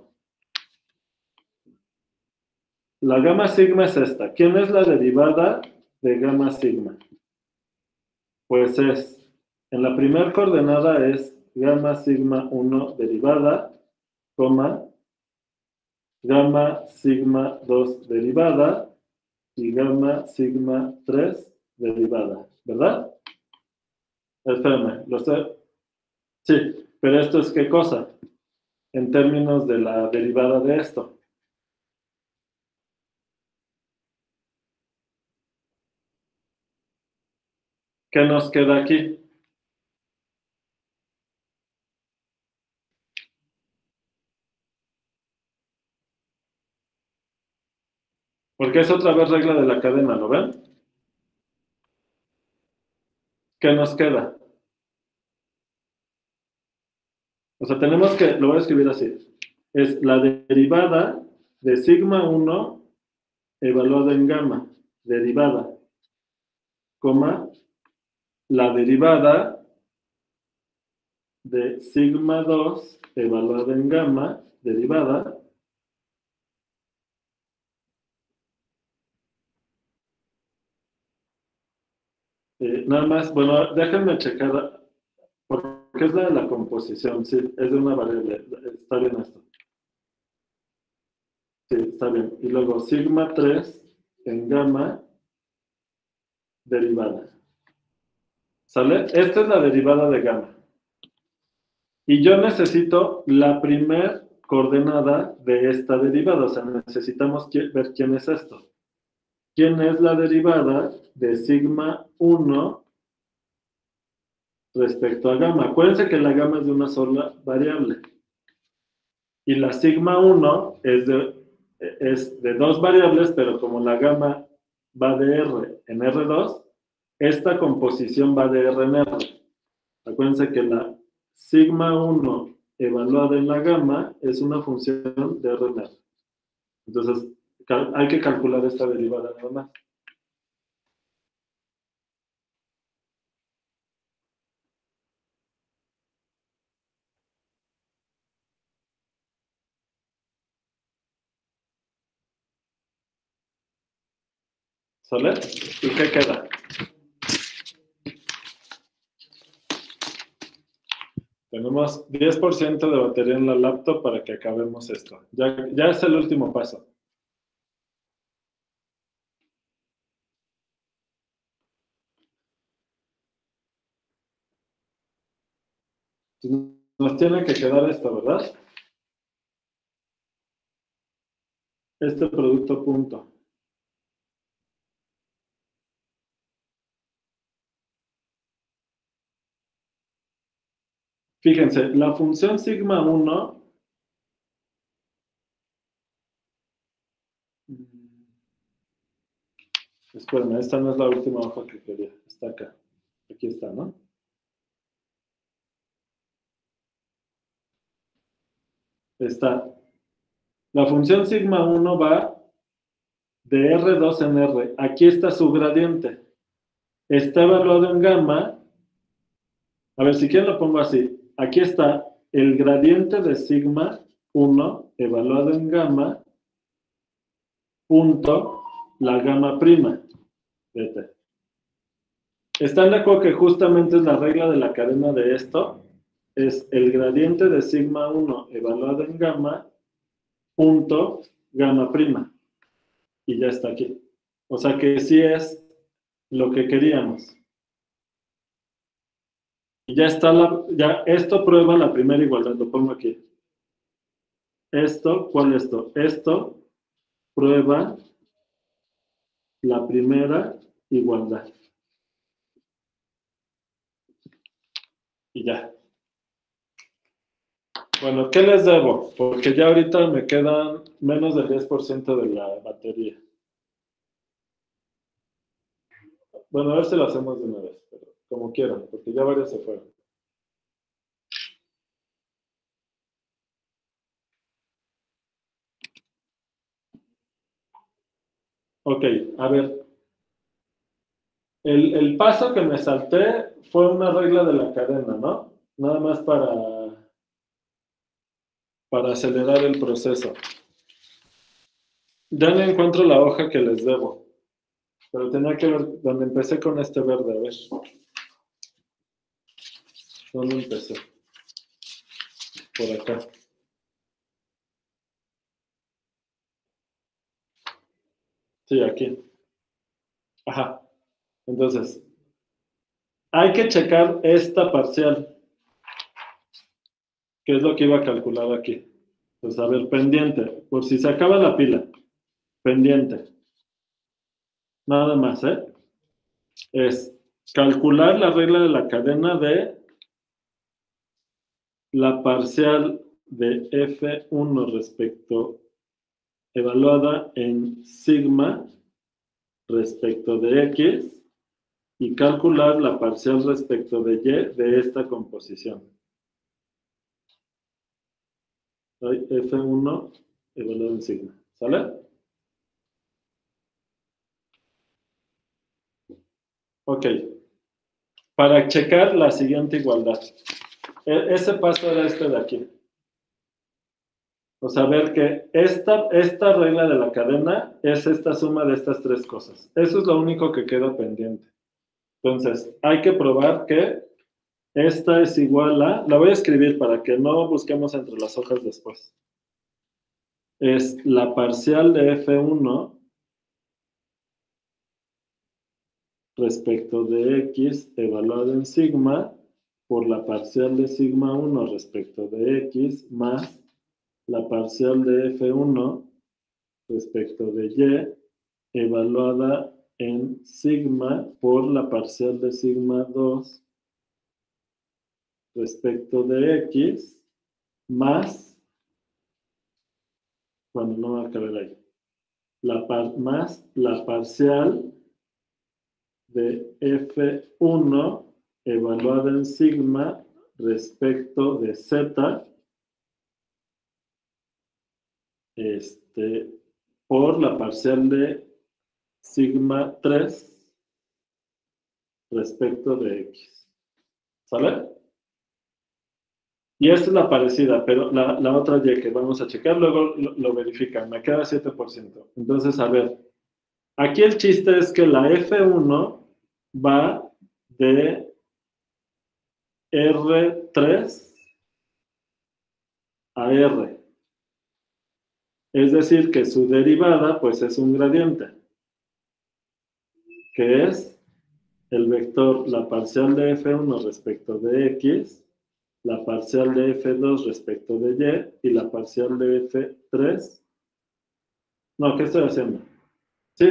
La gamma sigma es esta. ¿Quién es la derivada de gamma sigma? Pues es, en la primera coordenada es gamma sigma uno derivada, coma, gamma sigma dos derivada y gamma sigma tres derivada, ¿verdad? Espérame, lo sé. Sí, pero esto es ¿qué cosa? En términos de la derivada de esto. ¿Qué nos queda aquí? Porque es otra vez regla de la cadena, ¿lo ven? ¿Qué nos queda? O sea, tenemos que, lo voy a escribir así, es la derivada de sigma uno evaluada en gamma, derivada, coma, la derivada de sigma dos evaluada en gamma, derivada, eh, nada más, bueno, déjenme checar, porque es la de la composición, sí, es de una variable, está bien esto. Sí, está bien. Y luego sigma tres en gamma derivada. ¿Sale? Esta es la derivada de gamma. Y yo necesito la primer coordenada de esta derivada. O sea, necesitamos ver quién es esto. ¿Quién es la derivada de sigma uno respecto a gamma? Acuérdense que la gamma es de una sola variable. Y la sigma uno es de, es de dos variables, pero como la gamma va de R en R dos, esta composición va de R en R. Acuérdense que la sigma uno evaluada en la gamma es una función de R en R. Entonces, hay que calcular esta derivada nada más. ¿Sale? ¿Y qué queda? Tenemos diez por ciento de batería en la laptop para que acabemos esto. Ya, ya es el último paso. Nos tiene que quedar esto, ¿verdad? Este producto punto. Fíjense, la función sigma uno espérenme, esta no es la última hoja que quería. Está acá. Aquí está, ¿no? Está. La función sigma uno va de R dos en R. Aquí está su gradiente. Está evaluado en gamma. A ver, si quieren lo pongo así. Aquí está el gradiente de sigma uno evaluado en gamma punto la gamma prima de T. ¿Están de acuerdo que justamente es la regla de la cadena de esto? Es el gradiente de sigma uno evaluado en gamma punto gamma prima. Y ya está aquí. O sea que sí es lo que queríamos. Y ya está la, ya esto prueba la primera igualdad, lo pongo aquí. Esto, ¿cuál es esto? Esto prueba la primera igualdad. Y ya. Bueno, ¿qué les debo? Porque ya ahorita me quedan menos del diez por ciento de la batería. Bueno, a ver si lo hacemos de una vez, pero como quieran, porque ya varios se fueron. Ok, a ver. El, el paso que me salté fue una regla de la cadena, ¿no? Nada más para, para acelerar el proceso. Ya no encuentro la hoja que les debo. Pero tenía que ver donde empecé con este verde, a ver. ¿Dónde empecé? Por acá. Sí, aquí. Ajá. Entonces, hay que checar esta parcial, que es lo que iba a calcular aquí. Pues a ver, pendiente, por si se acaba la pila. Pendiente. Nada más, ¿eh? Es calcular la regla de la cadena de la parcial de F uno respecto, evaluada en sigma respecto de X, y calcular la parcial respecto de Y de esta composición. Hay F uno evaluado en sigma. ¿Sale? Ok. Para checar la siguiente igualdad. E- ese paso era este de aquí. O sea, ver que esta, esta regla de la cadena es esta suma de estas tres cosas. Eso es lo único que queda pendiente. Entonces, hay que probar que esta es igual a... La voy a escribir para que no busquemos entre las hojas después. Es la parcial de F uno respecto de X evaluado en sigma por la parcial de sigma uno respecto de X más la parcial de F uno respecto de Y evaluada en sigma por la parcial de sigma dos respecto de X más, bueno, no va a caber ahí, la par, más la parcial de F uno evaluada en sigma respecto de Z este, por la parcial de sigma tres respecto de X. ¿Sale? Y esta es la parecida, pero la, la otra Y que vamos a checar, luego lo, lo verifican, me queda siete por ciento. Entonces, a ver, aquí el chiste es que la F uno va de R tres a R. Es decir, que su derivada, pues, es un gradiente, que es el vector, la parcial de F uno respecto de X, la parcial de F dos respecto de Y, y la parcial de F tres. No, ¿qué estoy haciendo? ¿Sí?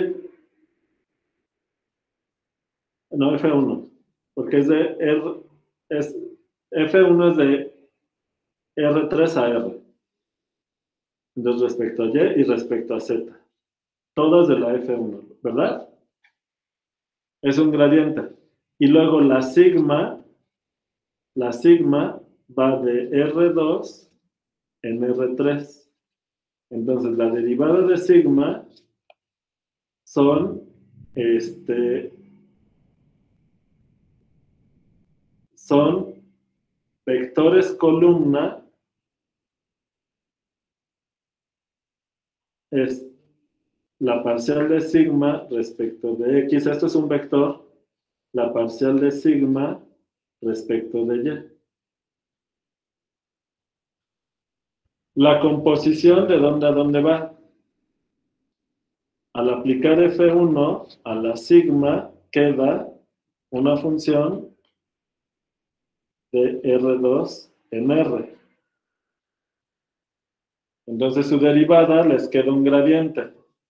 No, F uno, porque es de R, es, F uno es de R tres a R. Entonces, respecto a Y y respecto a Z. Todas de la F uno, ¿verdad? Es un gradiente. Y luego la sigma, la sigma va de R dos en R tres. Entonces, la derivada de sigma son, este, son vectores columna, es la parcial de sigma respecto de X. Esto es un vector, la parcial de sigma respecto de Y. La composición, ¿de dónde a dónde va? Al aplicar F uno a la sigma, queda una función de R dos en R. Entonces su derivada les queda un gradiente.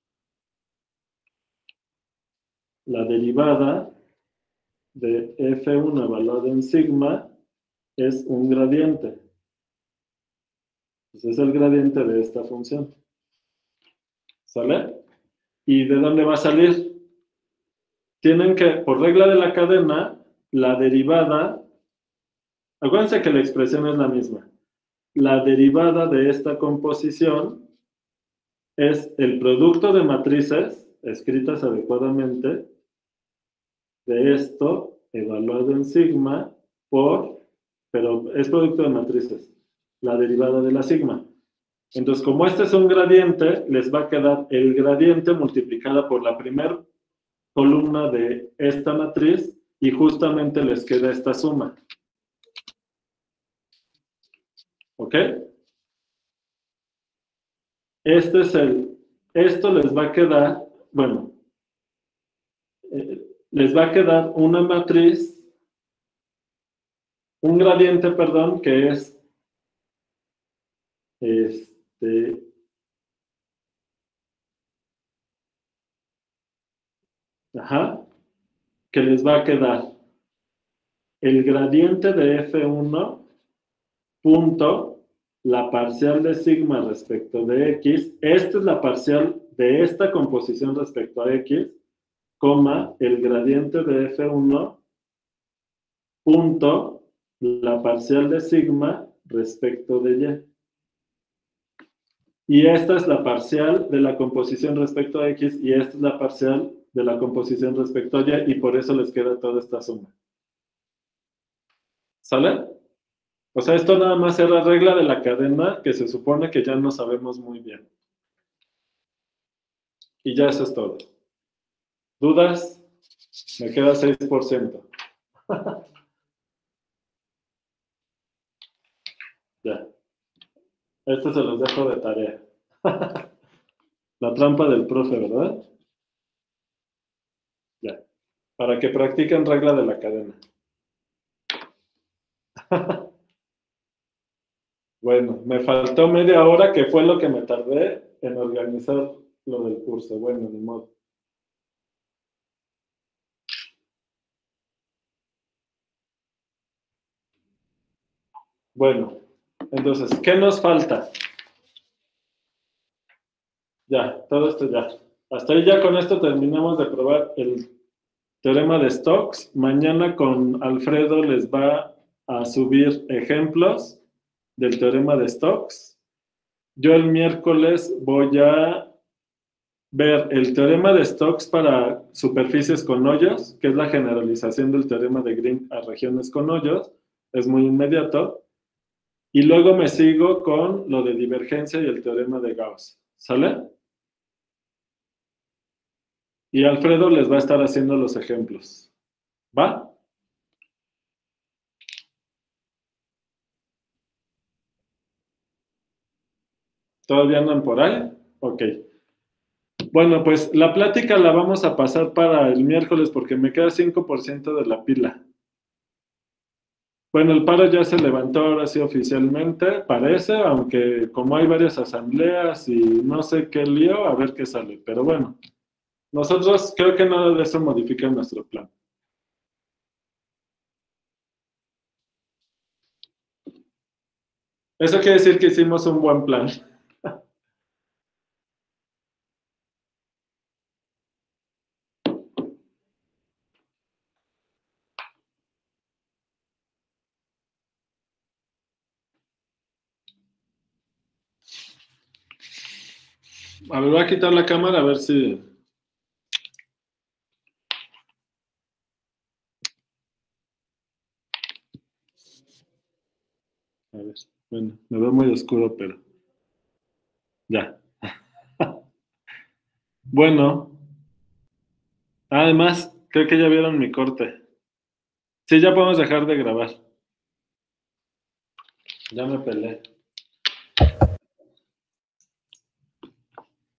La derivada de F uno evaluada en sigma es un gradiente. Ese es el gradiente de esta función. ¿Sale? ¿Y de dónde va a salir? Tienen que, por regla de la cadena, la derivada, acuérdense que la expresión es la misma. La derivada de esta composición es el producto de matrices escritas adecuadamente de esto evaluado en sigma por, pero es producto de matrices, la derivada de la sigma. Entonces, como este es un gradiente, les va a quedar el gradiente multiplicada por la primera columna de esta matriz y justamente les queda esta suma. ¿Ok? Este es el, esto les va a quedar, bueno, eh, les va a quedar una matriz, un gradiente, perdón, que es este, ajá, que les va a quedar el gradiente de F uno punto la parcial de sigma respecto de X, esta es la parcial de esta composición respecto a X, coma, el gradiente de F uno punto la parcial de sigma respecto de Y. Y esta es la parcial de la composición respecto a X y esta es la parcial de la composición respecto a Y y por eso les queda toda esta suma. ¿Sale? O sea, esto nada más era regla de la cadena que se supone que ya no sabemos muy bien. Y ya eso es todo. ¿Dudas? Me queda seis por ciento. Ya. Esto se los dejo de tarea. La trampa del profe, ¿verdad? Ya. Para que practiquen regla de la cadena. Bueno, me faltó media hora, que fue lo que me tardé en organizar lo del curso. Bueno, ni modo. Bueno, entonces, ¿qué nos falta? Ya, todo esto ya. Hasta ahí ya con esto terminamos de probar el teorema de Stokes. Mañana con Alfredo les va a subir ejemplos del teorema de Stokes. Yo el miércoles voy a ver el teorema de Stokes para superficies con hoyos, que es la generalización del teorema de Green a regiones con hoyos. Es muy inmediato. Y luego me sigo con lo de divergencia y el teorema de Gauss. ¿Sale? Y Alfredo les va a estar haciendo los ejemplos. ¿Va? ¿Todavía andan por ahí? Ok. Bueno, pues la plática la vamos a pasar para el miércoles porque me queda cinco por ciento de la pila. Bueno, el paro ya se levantó ahora sí oficialmente, parece, aunque como hay varias asambleas y no sé qué lío, a ver qué sale. Pero bueno, nosotros creo que nada de eso modifica nuestro plan. Eso quiere decir que hicimos un buen plan. A ver, voy a quitar la cámara a ver si... A ver, bueno, me veo muy oscuro, pero... Ya. Bueno. Además, creo que ya vieron mi corte. Sí, ya podemos dejar de grabar. Ya me peleé.